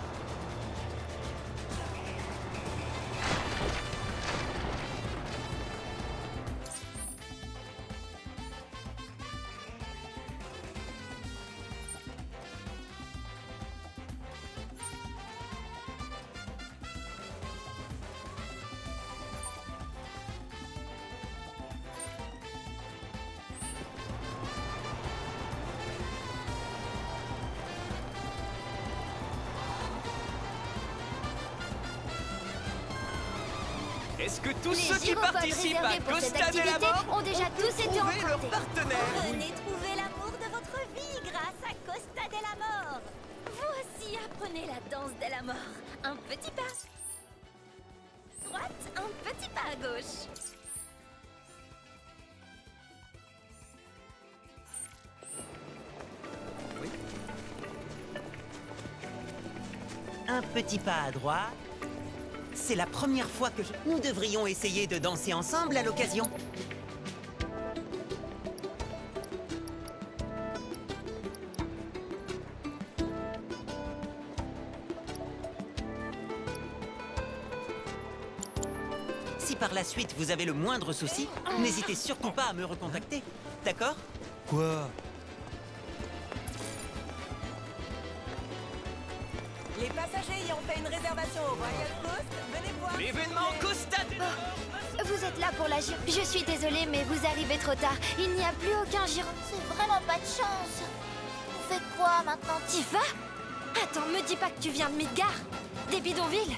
Est-ce que tous Les ceux qui gyropodes participent à réservés pour cette Costa de la activité Mort ont déjà tous été trouvé leur empruntés. partenaire? Venez trouver l'amour de votre vie grâce à Costa della Mort. Vous aussi apprenez la danse de la mort. Un petit pas à droite, un petit pas à gauche. Un petit pas à droite. C'est la première fois que je... Nous devrions essayer de danser ensemble à l'occasion. Si par la suite vous avez le moindre souci, n'hésitez surtout pas à me recontacter. D'accord? Quoi? Les passagers ayant fait une réservation au Royal Coast, venez voir. L'événement Costa de la Mort. Vous êtes là pour la gyro... Je suis désolée, mais vous arrivez trop tard. Il n'y a plus aucun gyro... C'est vraiment pas de chance. On fait quoi maintenant, Tifa? Attends, me dis pas que tu viens de Midgar. Des bidonvilles.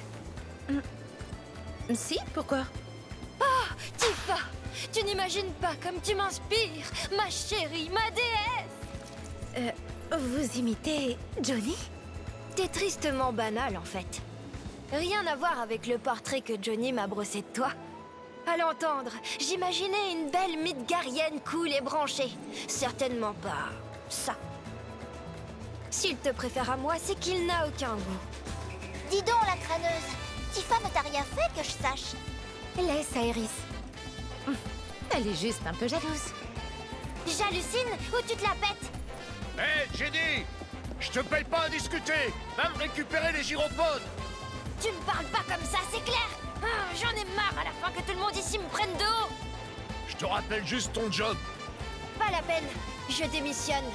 Si, pourquoi? Oh, Tifa! Tu n'imagines pas comme tu m'inspires, ma chérie, ma déesse! Vous imitez Johnny? T'es tristement banal, en fait. Rien à voir avec le portrait que Johnny m'a brossé de toi. À l'entendre, j'imaginais une belle Midgarienne cool et branchée. Certainement pas ça. S'il te préfère à moi, c'est qu'il n'a aucun goût. Dis donc, la crâneuse. Tifa ne t'a rien fait que je sache. Laisse Aerys. Elle est juste un peu jalouse. J'hallucine ou tu te la pètes? Hé, j'ai dit! Je te paye pas à discuter! Va me récupérer les gyropodes! Tu me parles pas comme ça, c'est clair? Ah, j'en ai marre à la fin que tout le monde ici me prenne de haut! Je te rappelle juste ton job. Pas la peine, je démissionne.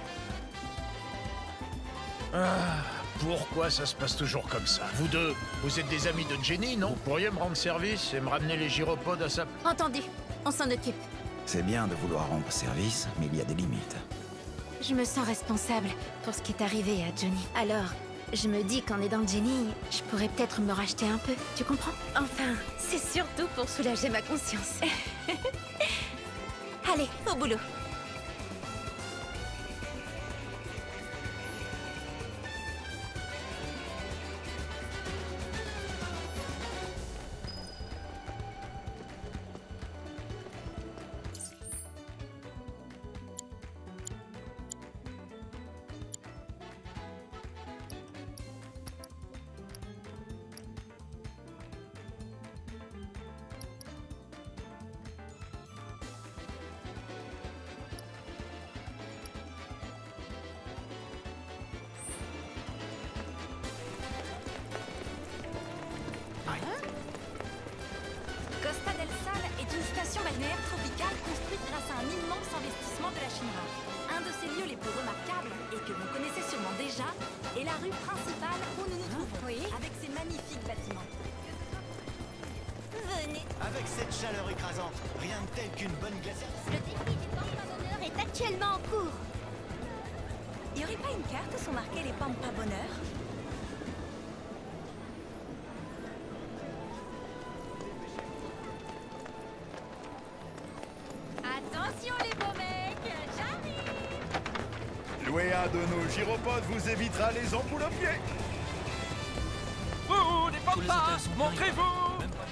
Ah, pourquoi ça se passe toujours comme ça? Vous deux, vous êtes des amis de Jenny, non? Vous pourriez me rendre service et me ramener les gyropodes à sa... Entendu, on s'en occupe. C'est bien de vouloir rendre service, mais il y a des limites. Je me sens responsable pour ce qui est arrivé à Johnny. Alors, je me dis qu'en aidant Jenny, je pourrais peut-être me racheter un peu. Tu comprends? Enfin, c'est surtout pour soulager ma conscience. Allez, au boulot. Costa del Sol est une station balnéaire tropicale construite grâce à un immense investissement de la Shinra. Un de ses lieux les plus remarquables, et que vous connaissez sûrement déjà, est la rue principale où nous nous trouvons, avec ses magnifiques bâtiments. Venez. Avec cette chaleur écrasante, rien de tel qu'une bonne glacière. Le défi des Pampa Bonheur est actuellement en cours. Y aurait pas une carte où sont marqués les Pampa Bonheur? Attention les beaux mecs, j'arrive. Louer un de nos gyropodes vous évitera les ampoules aux pieds. Vous, les papas, montrez-vous!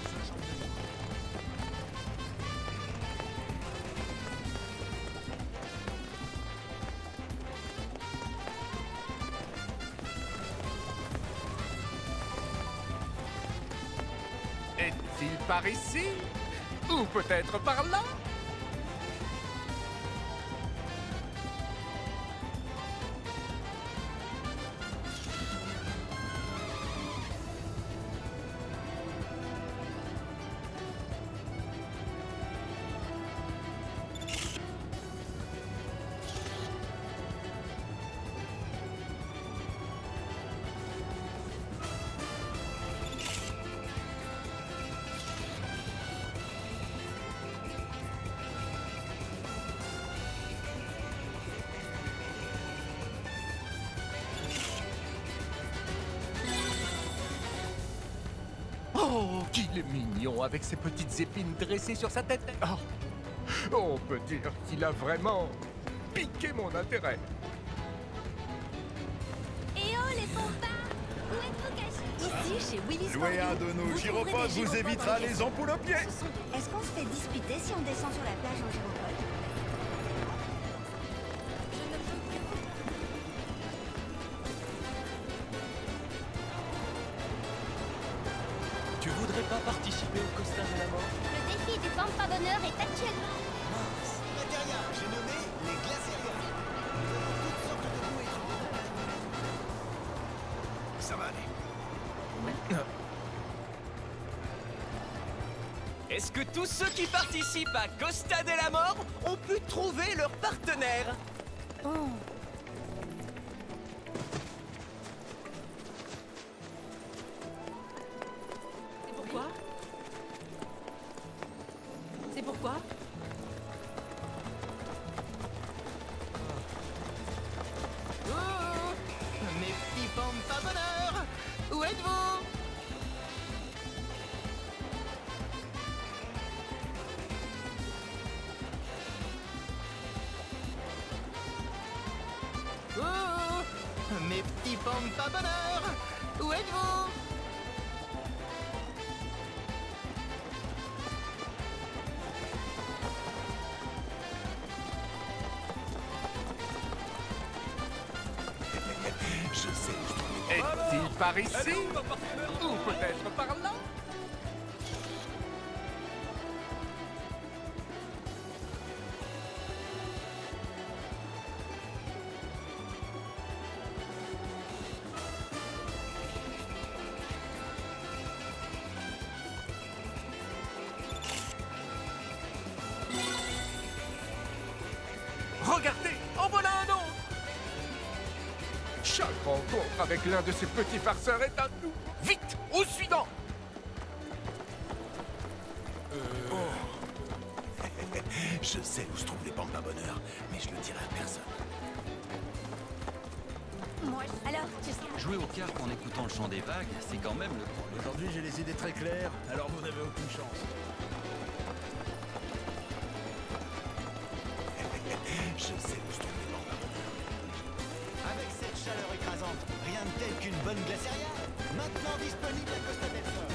Est-il par ici? Ou peut-être par là? Oh, qu'il est mignon avec ses petites épines dressées sur sa tête. Oh, on peut dire qu'il a vraiment piqué mon intérêt. Eh oh, les pompins! Où êtes-vous cachés? Ici, chez Willy Jouer à un de nos gyropodes vous évitera les ampoules aux pieds. Est-ce qu'on se fait disputer si on descend sur la plage en gyropode? Tu voudrais pas participer au Costa de la Mort? Le défi du Pampa Bonheur est actuellement... Mince, Materia, j'ai nommé les Glaciaria. Toutes sortes de goûts et trucs. Ça va aller. Est-ce que tous ceux qui participent à Costa de la Mort ont pu trouver leur partenaire? Oh. C'est pourquoi? C'est pourquoi? Oh, mes petits Pampa Bonheur, où êtes-vous? Oh, mes petits Pampa Bonheur, où êtes-vous? Je sais. Est-il par ici? Ou peut-être par là? Regardez, en voilà un autre! Chaque rencontre avec l'un de ces petits farceurs est un nous. Vite, au suivant! Je sais où se trouvent les Pampa Bonheur, mais je le dirai à personne. Moi, alors, tu sais... Jouer aux cartes en écoutant le chant des vagues, c'est quand même le problème. Aujourd'hui, j'ai les idées très claires, alors vous n'avez aucune chance. Je sais où se trouvent les Pampa Bonheur. Avec cette chaleur écrasante, rien de tel qu'une bonne glaciaria. Maintenant disponible à Costa del Sol.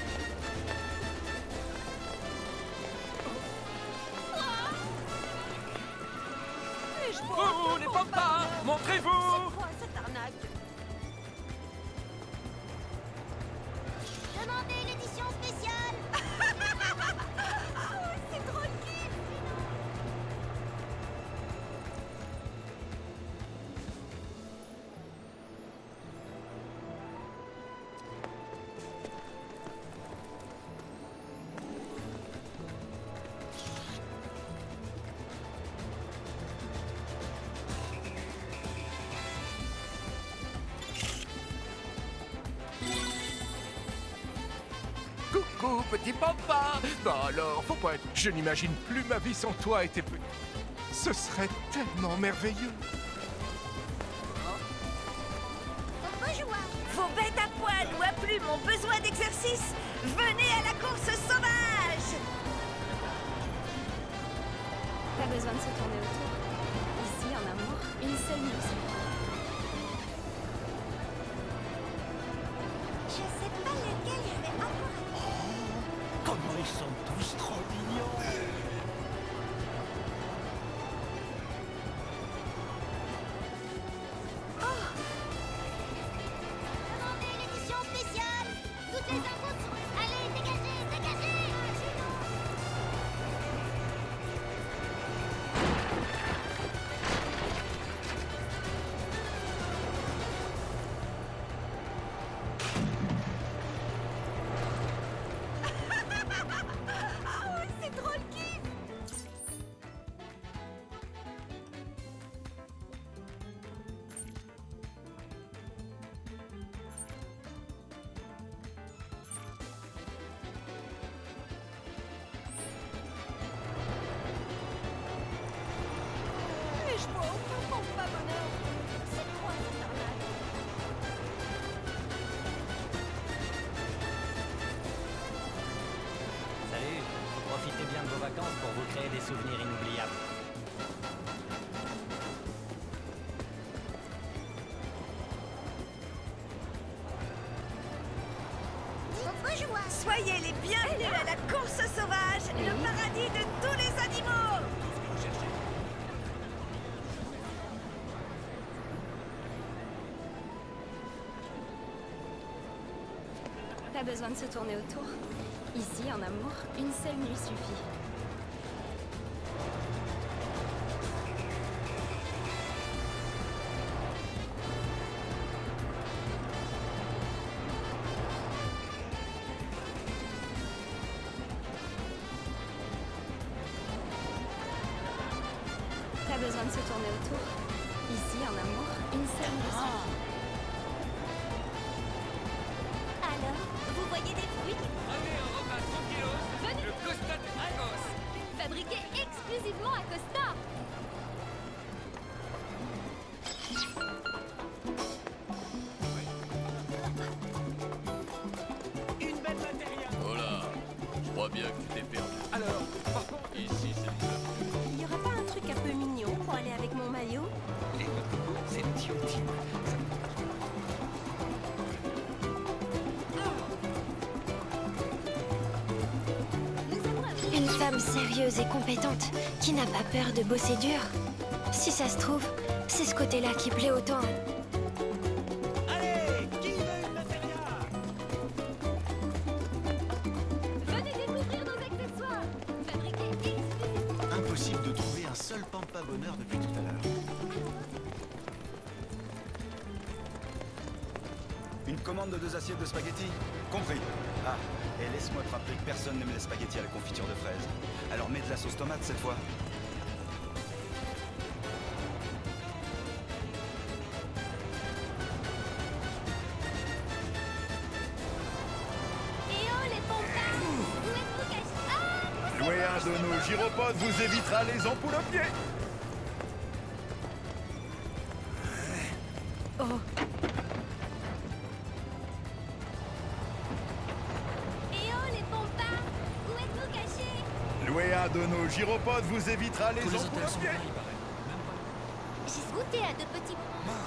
Oh, les Pampas, montrez-vous! C'est quoi cette arnaque? Demandez l'édition spéciale! Oh, c'est trop le kiff! Coucou, petit papa! Bah alors, faut pas être... Je n'imagine plus ma vie sans toi et tes petits... Ce serait tellement merveilleux! Vos bêtes à poil ou à plumes ont besoin d'exercice. Venez à la course sauvage! Pas besoin de se tourner autour. Ici, en amour, une seule musique. Je sais pas lequel je vais encore... Comment ils sont tous trop mignons. Demandez l'édition spéciale! Toutes les infos sont... Allez, dégagez, dégagez! Oh, c'est trop le vacances pour vous créer des souvenirs inoubliables. Soyez les bienvenus à la course sauvage, le paradis de tous les animaux. Pas besoin de se tourner autour. Ici, en amour, une seule nuit suffit. Pas besoin de se tourner autour. Ici, en amour, une seule nuit suffit. Alors, vous voyez des fruits? Prenez un repas tranquillos, Venez. le Costa de Agos. Fabriqué exclusivement à Costa. Une belle matéria. Oh là, je crois bien que tu t'es perdu. Alors, par contre, Ici, c'est le Il y aurait pas un truc un peu mignon pour aller avec mon maillot? les noix de coco, c'est l'outil ultime. Une femme sérieuse et compétente qui n'a pas peur de bosser dur. Si ça se trouve, c'est ce côté-là qui plaît autant. Allez, qui veut une matéria? Venez découvrir nos accessoires. Fabriqués exclusivement. Impossible de trouver un seul pampa bonheur depuis tout à l'heure. Une commande de 2 assiettes de spaghettis? Compris. Ah, et laisse-moi te rappeler que personne n'aime les spaghettis à la confiture de fraises. Alors mets de la sauce tomate cette fois. Et oh les pompins! Où êtes-vous cachés? Ah! Louer un de nos gyropodes vous évitera les ampoules aux pieds. Oh, Et oh les pompins! Où êtes-vous cachés? Louer un de nos gyropodes vous évitera les Tous les ampoules hôtels aux sont pieds. pleins, il paraît. J'ai goûté à de petits moments.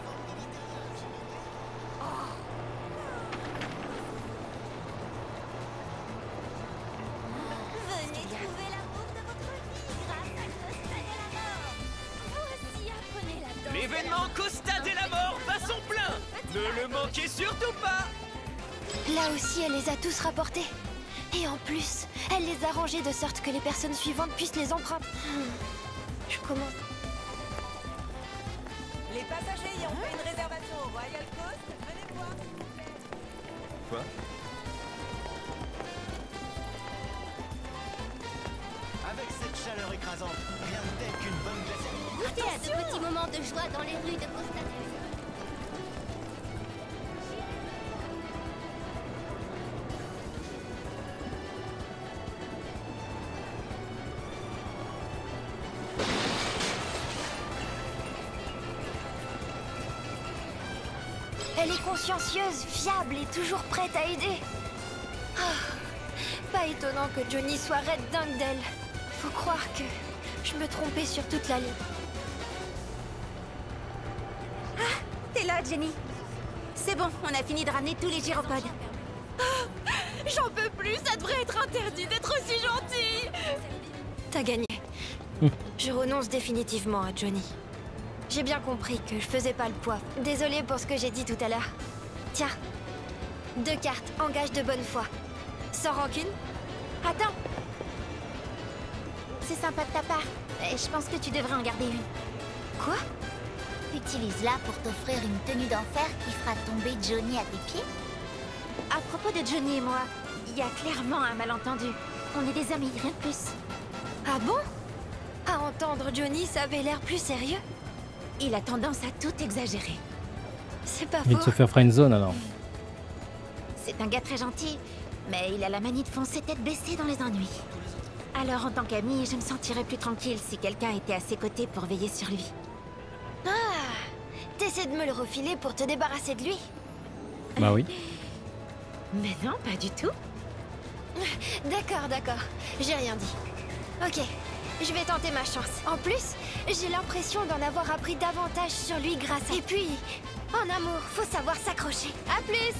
Venez trouver l'amour de votre vie grâce à Costa de la Mort. Vous aussi apprenez la danse. L'événement Costa de la Mort bat son plein. Ne le manquez surtout pas. là aussi, elle les a tous rapportés. Et en plus, elle les a rangés de sorte que les personnes suivantes puissent les emprunter. Je commence. Les passagers ayant fait une réservation au Royal Coast, venez voir. Quoi? Avec cette chaleur écrasante, rien de tel qu'une bonne glace. Goûtez à de petits moments de joie dans les rues de Costa del Sol. Elle est consciencieuse, fiable et toujours prête à aider. Ah, pas étonnant que Johnny soit raide dingue d'elle. Faut croire que je me trompais sur toute la ligne. T'es là, Jenny. C'est bon, on a fini de ramener tous les gyropodes. J'en peux plus, ça devrait être interdit d'être aussi gentil. T'as gagné. Je renonce définitivement à Johnny. J'ai bien compris que je faisais pas le poids. Désolée pour ce que j'ai dit tout à l'heure. Tiens, 2 cartes en gage de bonne foi. Sans rancune. Attends. C'est sympa de ta part. Je pense que tu devrais en garder une. Quoi? Utilise-la pour t'offrir une tenue d'enfer qui fera tomber Johnny à tes pieds. À propos de Johnny et moi, il y a clairement un malentendu. On est des amis, rien de plus. Ah bon? À entendre Johnny, ça avait l'air plus sérieux. Il a tendance à tout exagérer. C'est pas Il vient de se faux. faire friendzone alors. C'est un gars très gentil, mais il a la manie de foncer tête baissée dans les ennuis. Alors en tant qu'ami, je me sentirais plus tranquille si quelqu'un était à ses côtés pour veiller sur lui. Ah, t'essaies de me le refiler pour te débarrasser de lui? Bah oui. Mais non, pas du tout. D'accord, d'accord. J'ai rien dit. Ok, je vais tenter ma chance. En plus, j'ai l'impression d'en avoir appris davantage sur lui grâce à... Et puis, en amour, faut savoir s'accrocher. À plus!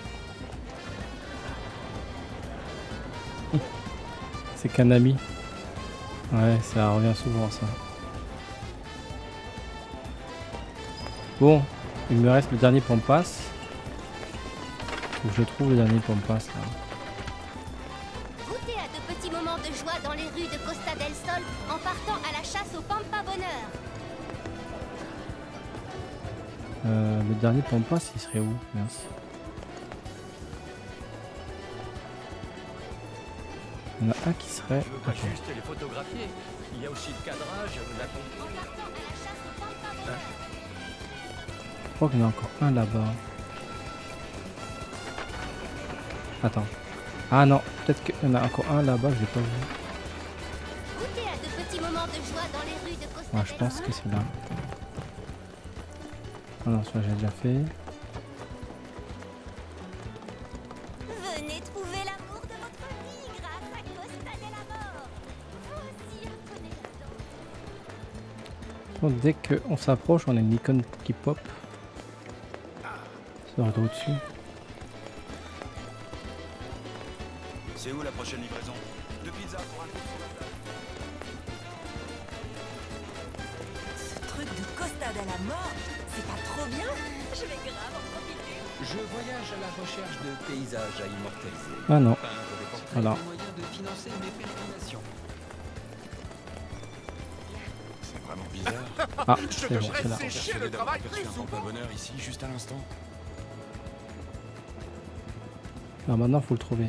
C'est qu'un ami. Ouais, ça revient souvent ça. Bon, il me reste le dernier Pampas. Faut que je trouve le dernier Pampas là. Goûtez à de petits moments de joie dans les rues de Costa del Sol en partant à la chasse au Pampa Bonheur. Le dernier Pampas, il serait où? Merci. Il y en a un qui serait... Je veux pas juste les photographier. Il y a aussi le cadrage, la Je crois qu'il y en a encore un là-bas. Attends. Ah non, peut-être qu'il y en a encore un là-bas, je l'ai pas vu. Goûtez à de petits moments de joie dans les rues de Costa Ouais, je pense que c'est là. Ah non, celui-là j'ai déjà fait. Venez trouver l'amour de votre vie grâce à Costa de la Mort. Vous aussi apprenez là-dedans. Donc, dès qu'on s'approche, on a une icône qui pop. Ça va au-dessus. C'est où la prochaine livraison? De pizza pour un coup sur la table. Ce truc de Costa de la Mort, c'est pas trop bien? Je vais grave en profiter. Je voyage à la recherche de paysages à immortaliser. Ah non. Peindre des portraits Voilà. et des moyens de financer mes pérégrinations. C'est vraiment bizarre. Ah, Je c'est bon, devrais c'est là. sécher le travail plus souvent. Bonheur ici, juste à l'instant. Alors maintenant, faut le trouver.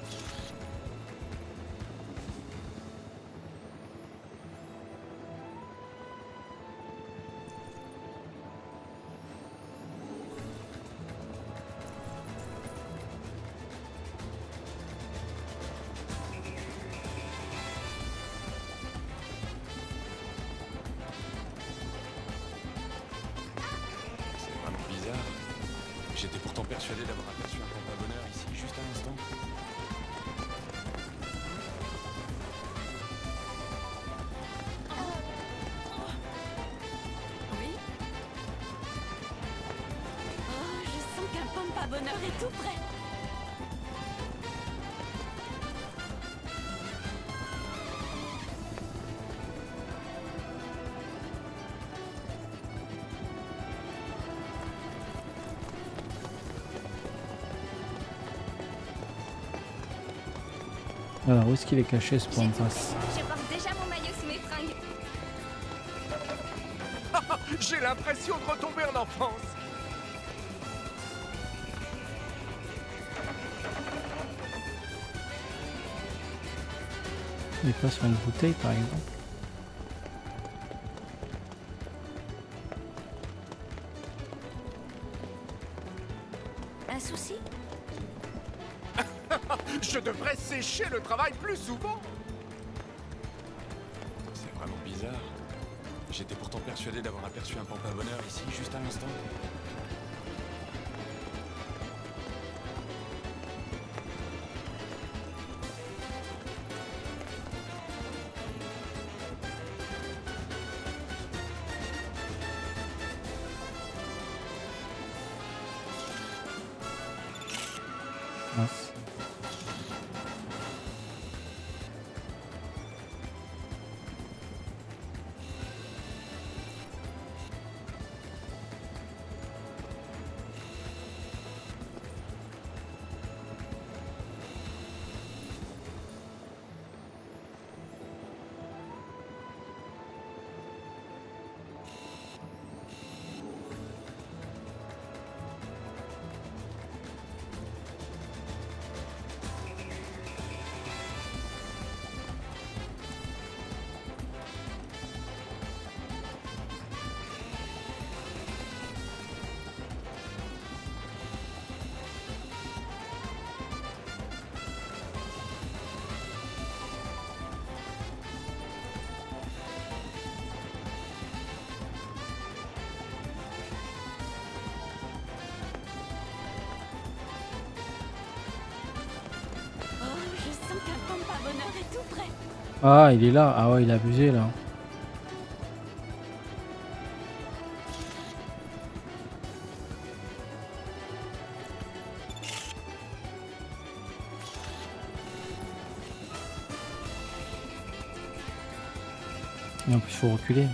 C'est vraiment bizarre. J'étais pourtant persuadé d'avoir aperçu un Pampa Bonheur ici, juste à l'instant. Oui. Oh, je sens qu'un Pampa Bonheur est tout près. Alors, où est-ce qu'il est caché ce Pampas? Je porte déjà mon maillot sous mes fringues. J'ai l'impression de retomber en enfance. Il est pas sur une bouteille par exemple. Un souci? Je devrais sécher le travail plus souvent. C'est vraiment bizarre. J'étais pourtant persuadé d'avoir aperçu un Pampa Bonheur ici, juste à l'instant. Mince. Oh, je sens qu'un Pampa Bonheur est tout près. Ah, il est là. Ah ouais, il a abusé là. Et en plus, il faut reculer.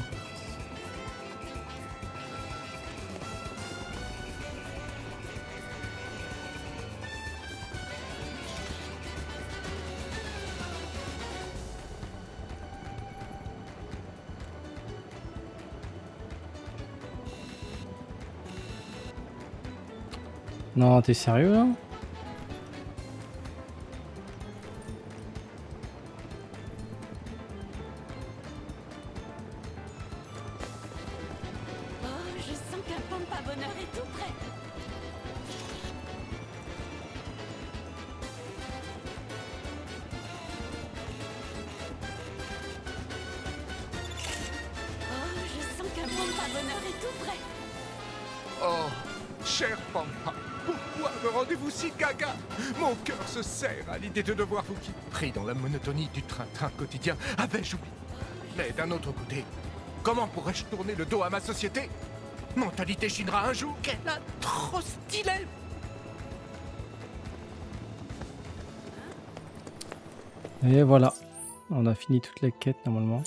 Non, t'es sérieux là? Oh, je sens qu'un pompe à bonheur est tout prêt. Oh, je sens qu'un pompe à bonheur est tout prêt. Oh, cher Pampa, pourquoi me rendez-vous si gaga? Mon cœur se serre à l'idée de devoir vous quitter. Pris dans la monotonie du train-train quotidien, avais-je oublié? Mais d'un autre côté, comment pourrais-je tourner le dos à ma société? Mentalité Shinra un jour, qu'elle a trop stylé. Et voilà. On a fini toutes les quêtes normalement.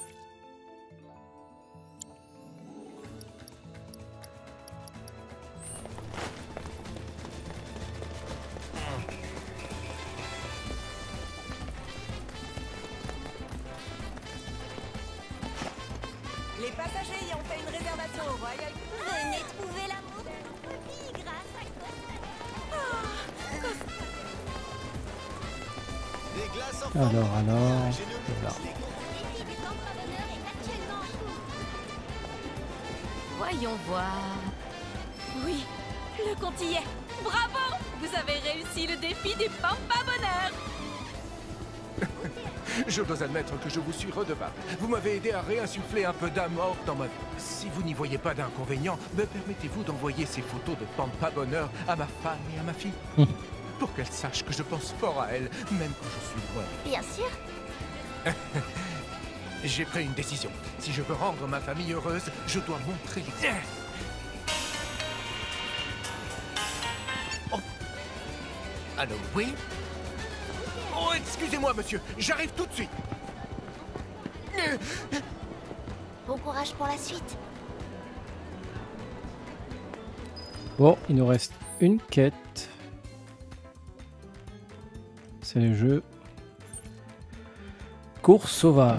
Les passagers ayant fait une réservation au Royal... Venez trouver l'amour de votre vie grâce à Alors, voilà. Voyons voir. Oui, le compte y est. Bravo! Vous avez réussi le défi des pompes à bonheur. Je dois admettre que je vous suis redevable. Vous m'avez aidé à réinsuffler un peu d'amour dans ma vie. Si vous n'y voyez pas d'inconvénient, me permettez-vous d'envoyer ces photos de Pampa Bonheur à ma femme et à ma fille? Pour qu'elles sachent que je pense fort à elles, même quand je suis loin. Bien sûr. J'ai pris une décision. Si je veux rendre ma famille heureuse, je dois montrer l'exemple. Oh. Allô, oui? Oh, excusez-moi, monsieur. J'arrive tout de suite. Bon courage pour la suite. Bon, il nous reste une quête. C'est le jeu Course sauvage.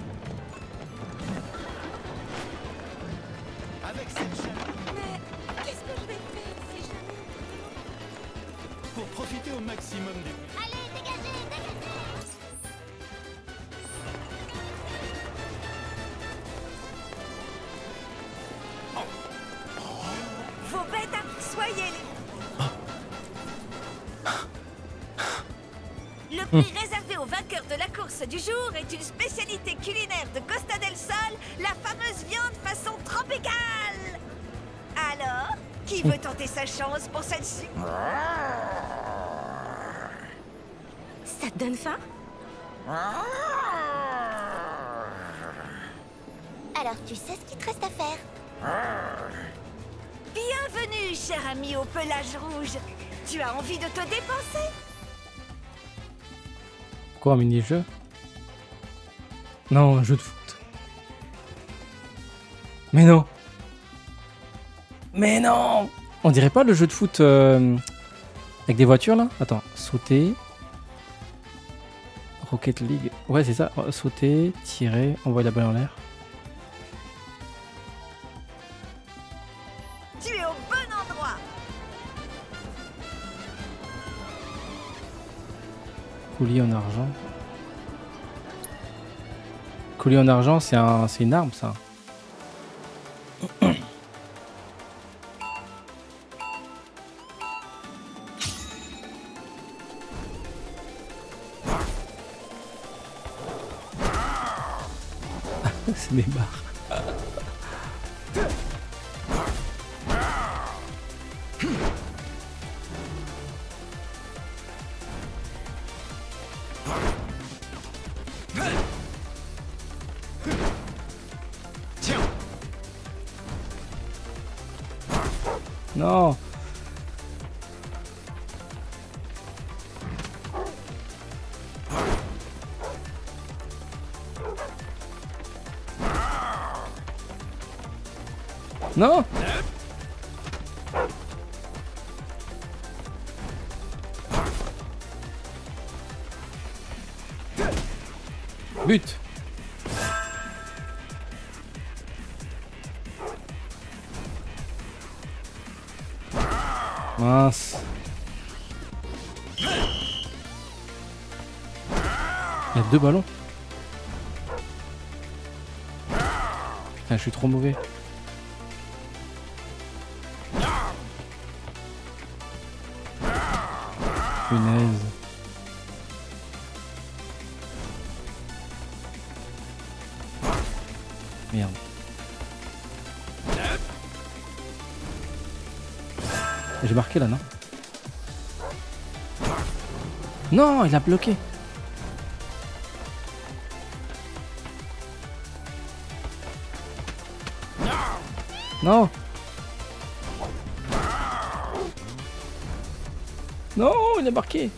Avec cette chaleur. Mais qu'est-ce que je vais faire si jamais... Pour profiter au maximum du... Allez, dégagez, dégagez. Vos bêtes à... Soyez les... Le prix réservé aux vainqueurs de la course du jour est une spécialité culinaire de Costa del Sol, la fameuse viande façon tropicale. Alors, qui veut tenter sa chance pour celle-ci? Ça te donne faim? Alors, tu sais ce qu'il te reste à faire. Bienvenue, cher ami au pelage rouge. Tu as envie de te dépenser? Quoi, un mini-jeu? Non, un jeu de foot. Mais non! Mais non! On dirait pas le jeu de foot avec des voitures là? Attends, sauter. Rocket League. Ouais, c'est ça. Sauter, tirer, envoyer la balle en l'air. Tu es au bon endroit. Coulis en argent. Coulis en argent, c'est une arme ça. C'est des barres. Non. Non. But. Mince. Il y a 2 ballons. Putain, je suis trop mauvais. Punaise. Merde. J'ai marqué là, non? Non, il a bloqué. Non. Non, il a marqué.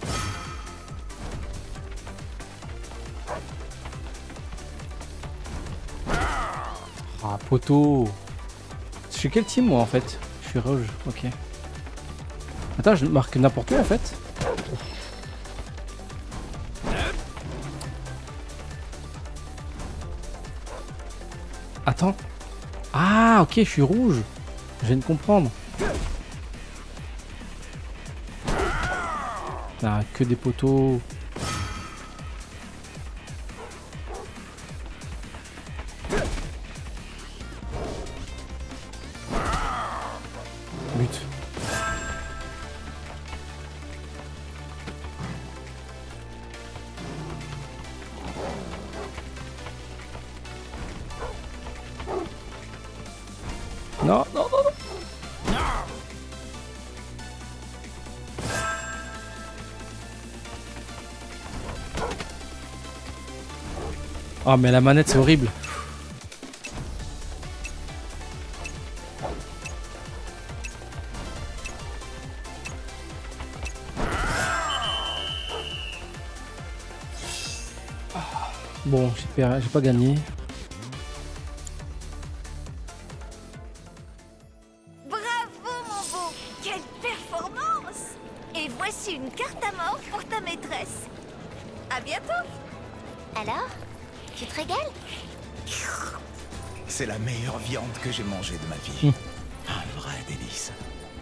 Ah, poteau. Je suis quel team moi en fait? Je suis rouge, ok. Attends, je marque n'importe où en fait. Attends. Ah, ok, je suis rouge. Je viens de comprendre. Ah, que des poteaux. But. Non, non, non, non. Oh mais la manette c'est horrible. Bon, j'ai pas gagné. Bravo mon beau, quelle performance! Et voici une carte à mort pour ta maîtresse. À bientôt. Alors, tu te régales? C'est la meilleure viande que j'ai mangée de ma vie. Un vrai délice.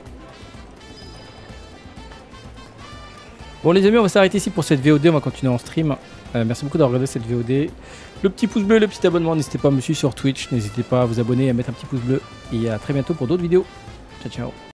Bon les amis, on va s'arrêter ici pour cette VOD, on va continuer en stream. Merci beaucoup d'avoir regardé cette VOD. Le petit pouce bleu, le petit abonnement, n'hésitez pas à me suivre sur Twitch, n'hésitez pas à vous abonner et à mettre un petit pouce bleu. Et à très bientôt pour d'autres vidéos. Ciao ciao.